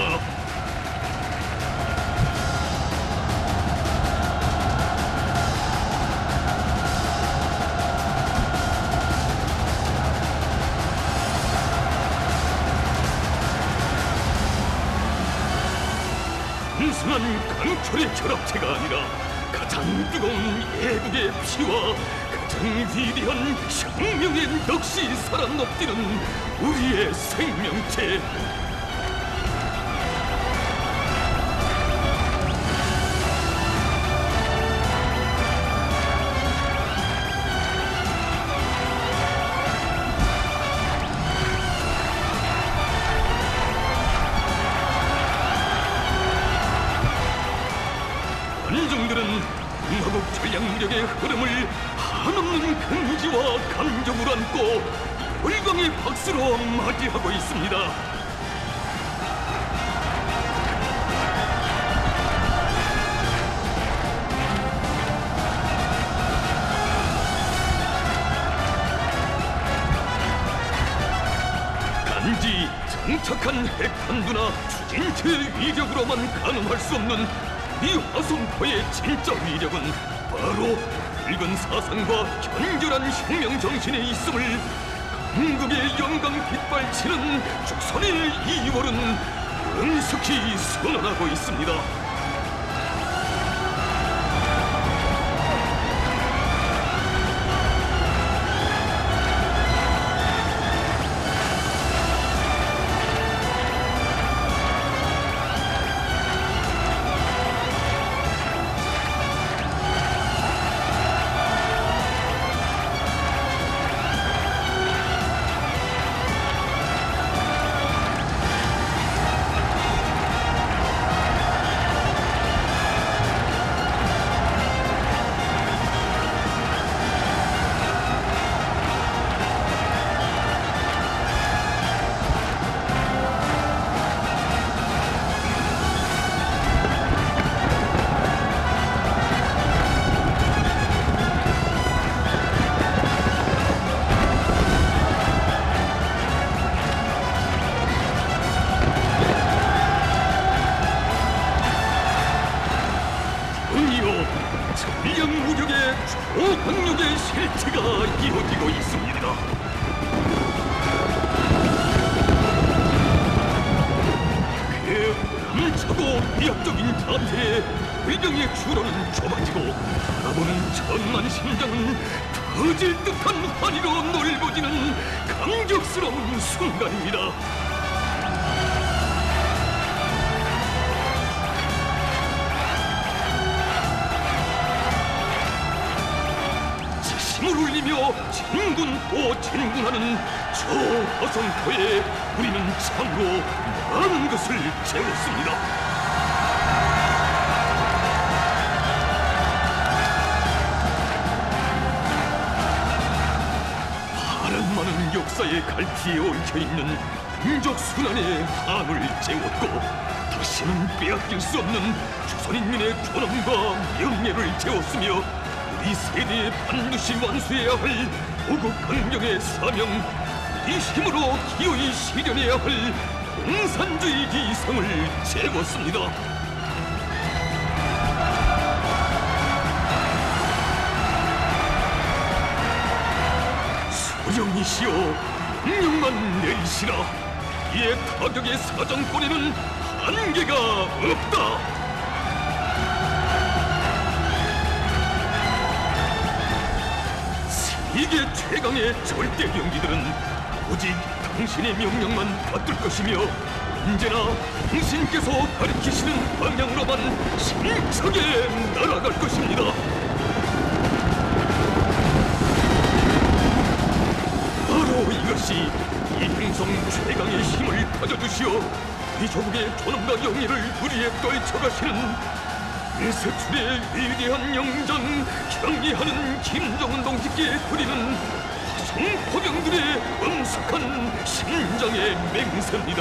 [SPEAKER 2] 단순한 강철의 결합체가 아니라 가장 뜨거운 애국의 피와 가장 위대한 혁명의 넋이 살아 넘뛰는 우리의 생명체. 관중들은 한국 전략무력의 흐름을 한없는 긍지와 감정을 안고 열광의 박수로 맞이하고 있습니다. 단지 장착한 핵탄두나 추진체 위력으로만 가늠할 수 없는 이 화성포의 진짜 위력은 바로 붉은 사상과 견결한 혁명 정신에 있음을 한국의 영광 빗발치는 조선의 이월은 엄숙히 선언하고 있습니다. 실체가 이어지고 있습니다. 그 남차고 위압적인 자태에 의정의 주로는 좁아지고 바라보는 천만 심장은 터질 듯한 환희로 넓어지는 감격스러운 순간입니다. 힘을 울리며 진군 또 진군하는 저 화성터에 우리는 참으로 많은 것을 채웠습니다. 파란 많은 역사의 갈피에 얽혀있는 민족 순환의 한을 채웠고 다시는 빼앗길 수 없는 조선인민의 존엄과 명예를 채웠으며 이 세대에 반드시 완수해야 할 고국 강령의 사명, 이 힘으로 기어이 실현해야 할 공산주의 기성을 채웠습니다. 소령이시여, 명령만 내리시라. 이에 타격의 사정권에는 한계가 없다. 이게 최강의 절대 경기들은 오직 당신의 명령만 받들 것이며 언제나 당신께서 가리키시는 방향으로만 힘차게 날아갈 것입니다. 바로 이것이 이 행성 최강의 힘을 가져주시어 이 조국의 존엄과 영예를 우리에 떨쳐가시는 세출의 위대한 영장, 경의하는 김정은 동지께 드리는 화성 포병들의 엄숙한 심장의 맹세입니다.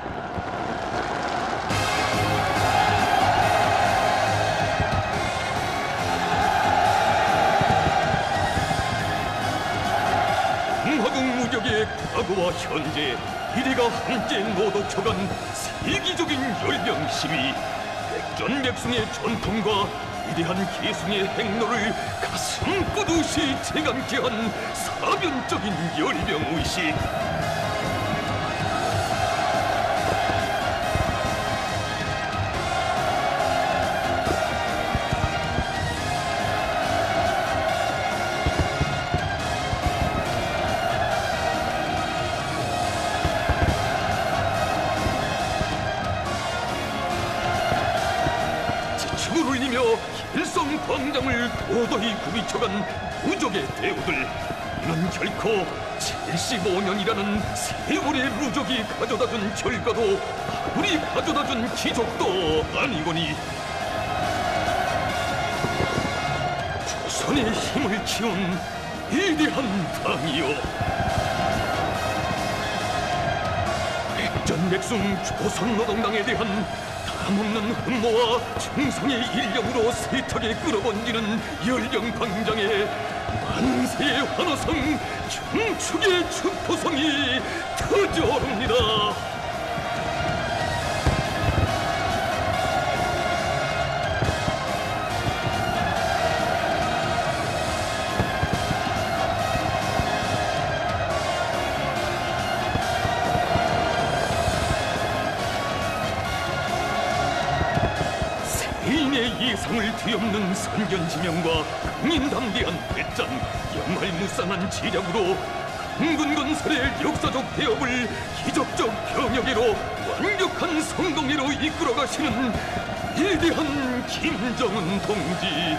[SPEAKER 2] 공화국 무력의 과거와 현재 이리가 함께 노독혀간 세기적인 열병 시위, 백전백승의 전통과 위대한 계승의 행로를 가슴 뿌듯이 체감케 한 사변적인 열병의식. 일성 광장을 도도히 굽이쳐간 무적의 대우들, 이는 결코 칠십오 년이라는 세월의 무적이 가져다준 결과도 아무리 가져다준 기적도 아니거니 조선의 힘을 키운 위대한 당이요, 백전백승 조선노동당에 대한 없는 흠모와 충성의 일념으로 세탁에 끌어번지는 열병 광장에 만세의 환호성, 경축의 축포성이 터져옵니다. 예상을 뒤엎는 선견지명과 강인담대한 배짱, 영할무쌍한 지략으로 강군건설의 역사적 대업을 기적적 병역으로 완벽한 성공회로 이끌어가시는 위대한 김정은 동지.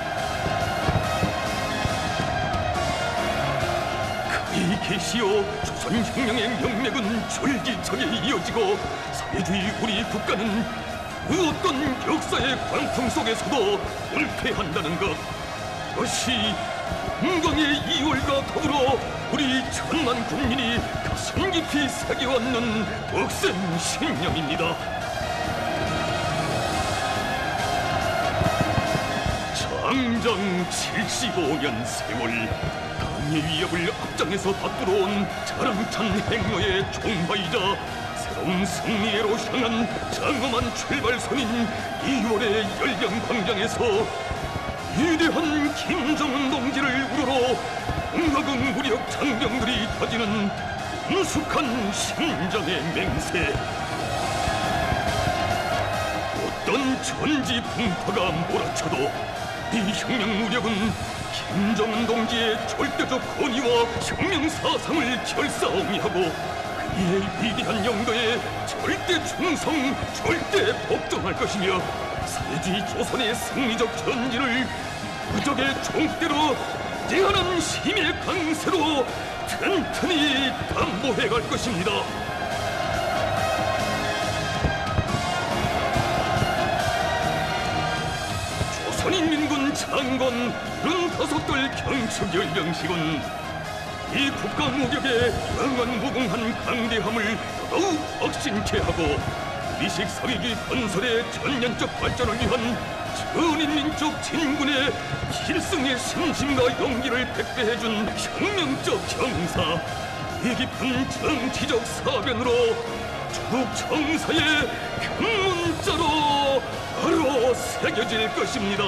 [SPEAKER 2] 그의 계시오 조선혁명의 명맥은 줄기차게 이어지고 사회주의 우리 국가는 그 어떤 역사의 광풍 속에서도 불패한다는 것, 이것이 건강의 이월과 더불어 우리 천만 국민이 가슴 깊이 새겨왔는 억센 신념입니다. 장장 칠십오 년 세월, 당의 위협을 앞장에서 받들어온 자랑찬 행로의 종파이자 새로운 승리로 향한 장엄한 출발선인 이월의 열병 광장에서 위대한 김정은 동지를 우러러 강화국 무력 장병들이 가지는 엄숙한 심장의 맹세. 어떤 천지 풍파가 몰아쳐도 이 혁명 무력은 김정은 동지의 절대적 권위와 혁명 사상을 결사옹이하고 그의 위대한 영도에 절대 충성, 절대 복종할 것이며 사회주의 조선의 승리적 전진을 무적의 총대로 대한한 힘의 강세로 튼튼히 담보해 갈 것입니다. 조선인민군 장관 칠십오 경축 열병식은 이 국가 무력에 영원 무궁한 강대함을 더욱 확신케 하고 미식 사회주의 건설의 전면적 발전을 위한 전인민족 진군의 필승의 심심과 용기를 백배해준 혁명적 경사, 이 깊은 정치적 사변으로 조국 정사의 경문자로 바로 새겨질 것입니다.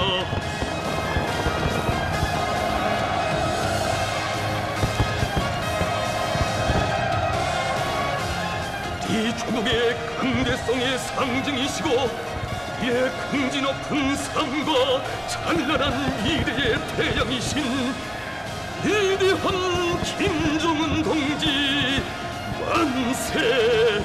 [SPEAKER 2] 이 조국의 강대성의 상징이시고 이의 긍지 높은 삶과 찬란한 미래의 태양이신 위대한 김정은 동지 만세!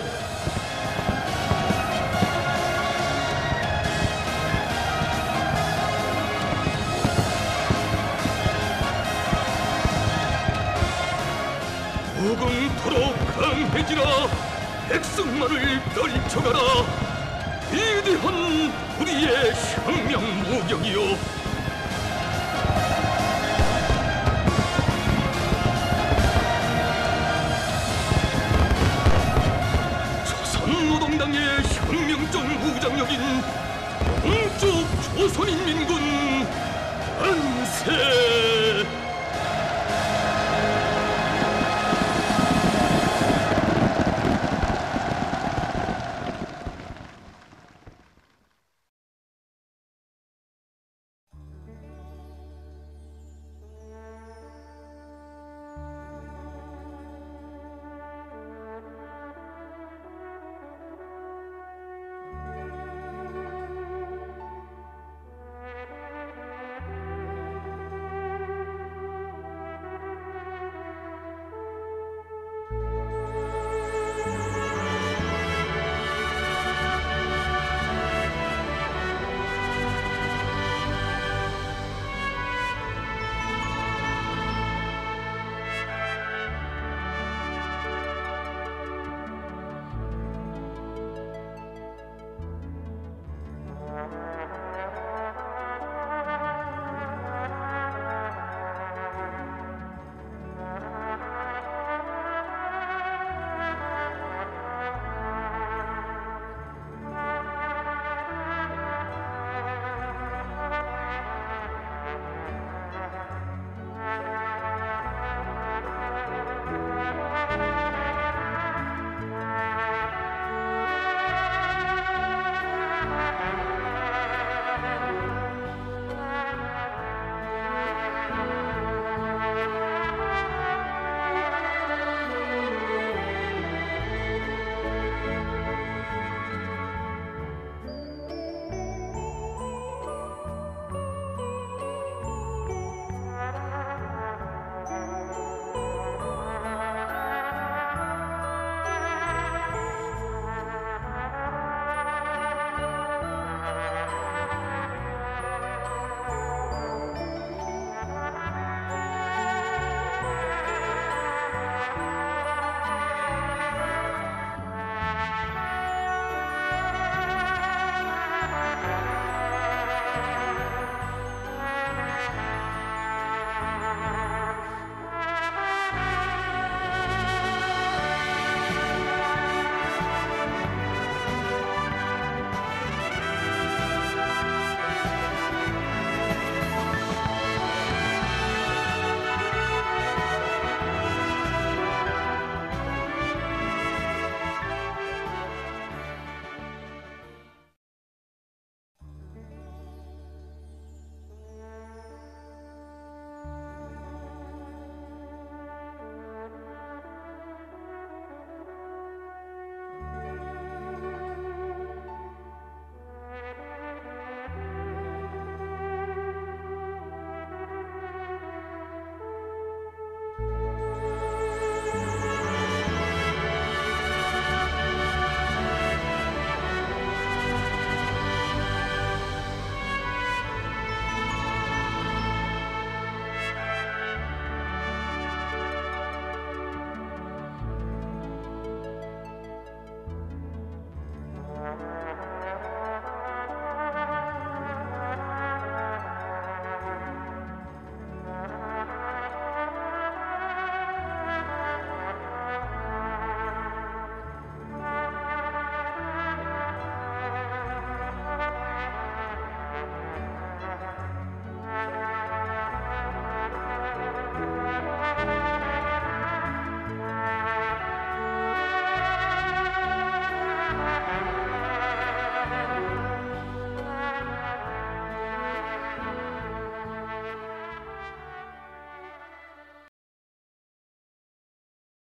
[SPEAKER 2] 무궁토록 강해지라 백성만을 떨쳐가라. 위대한 우리의 혁명 무력이요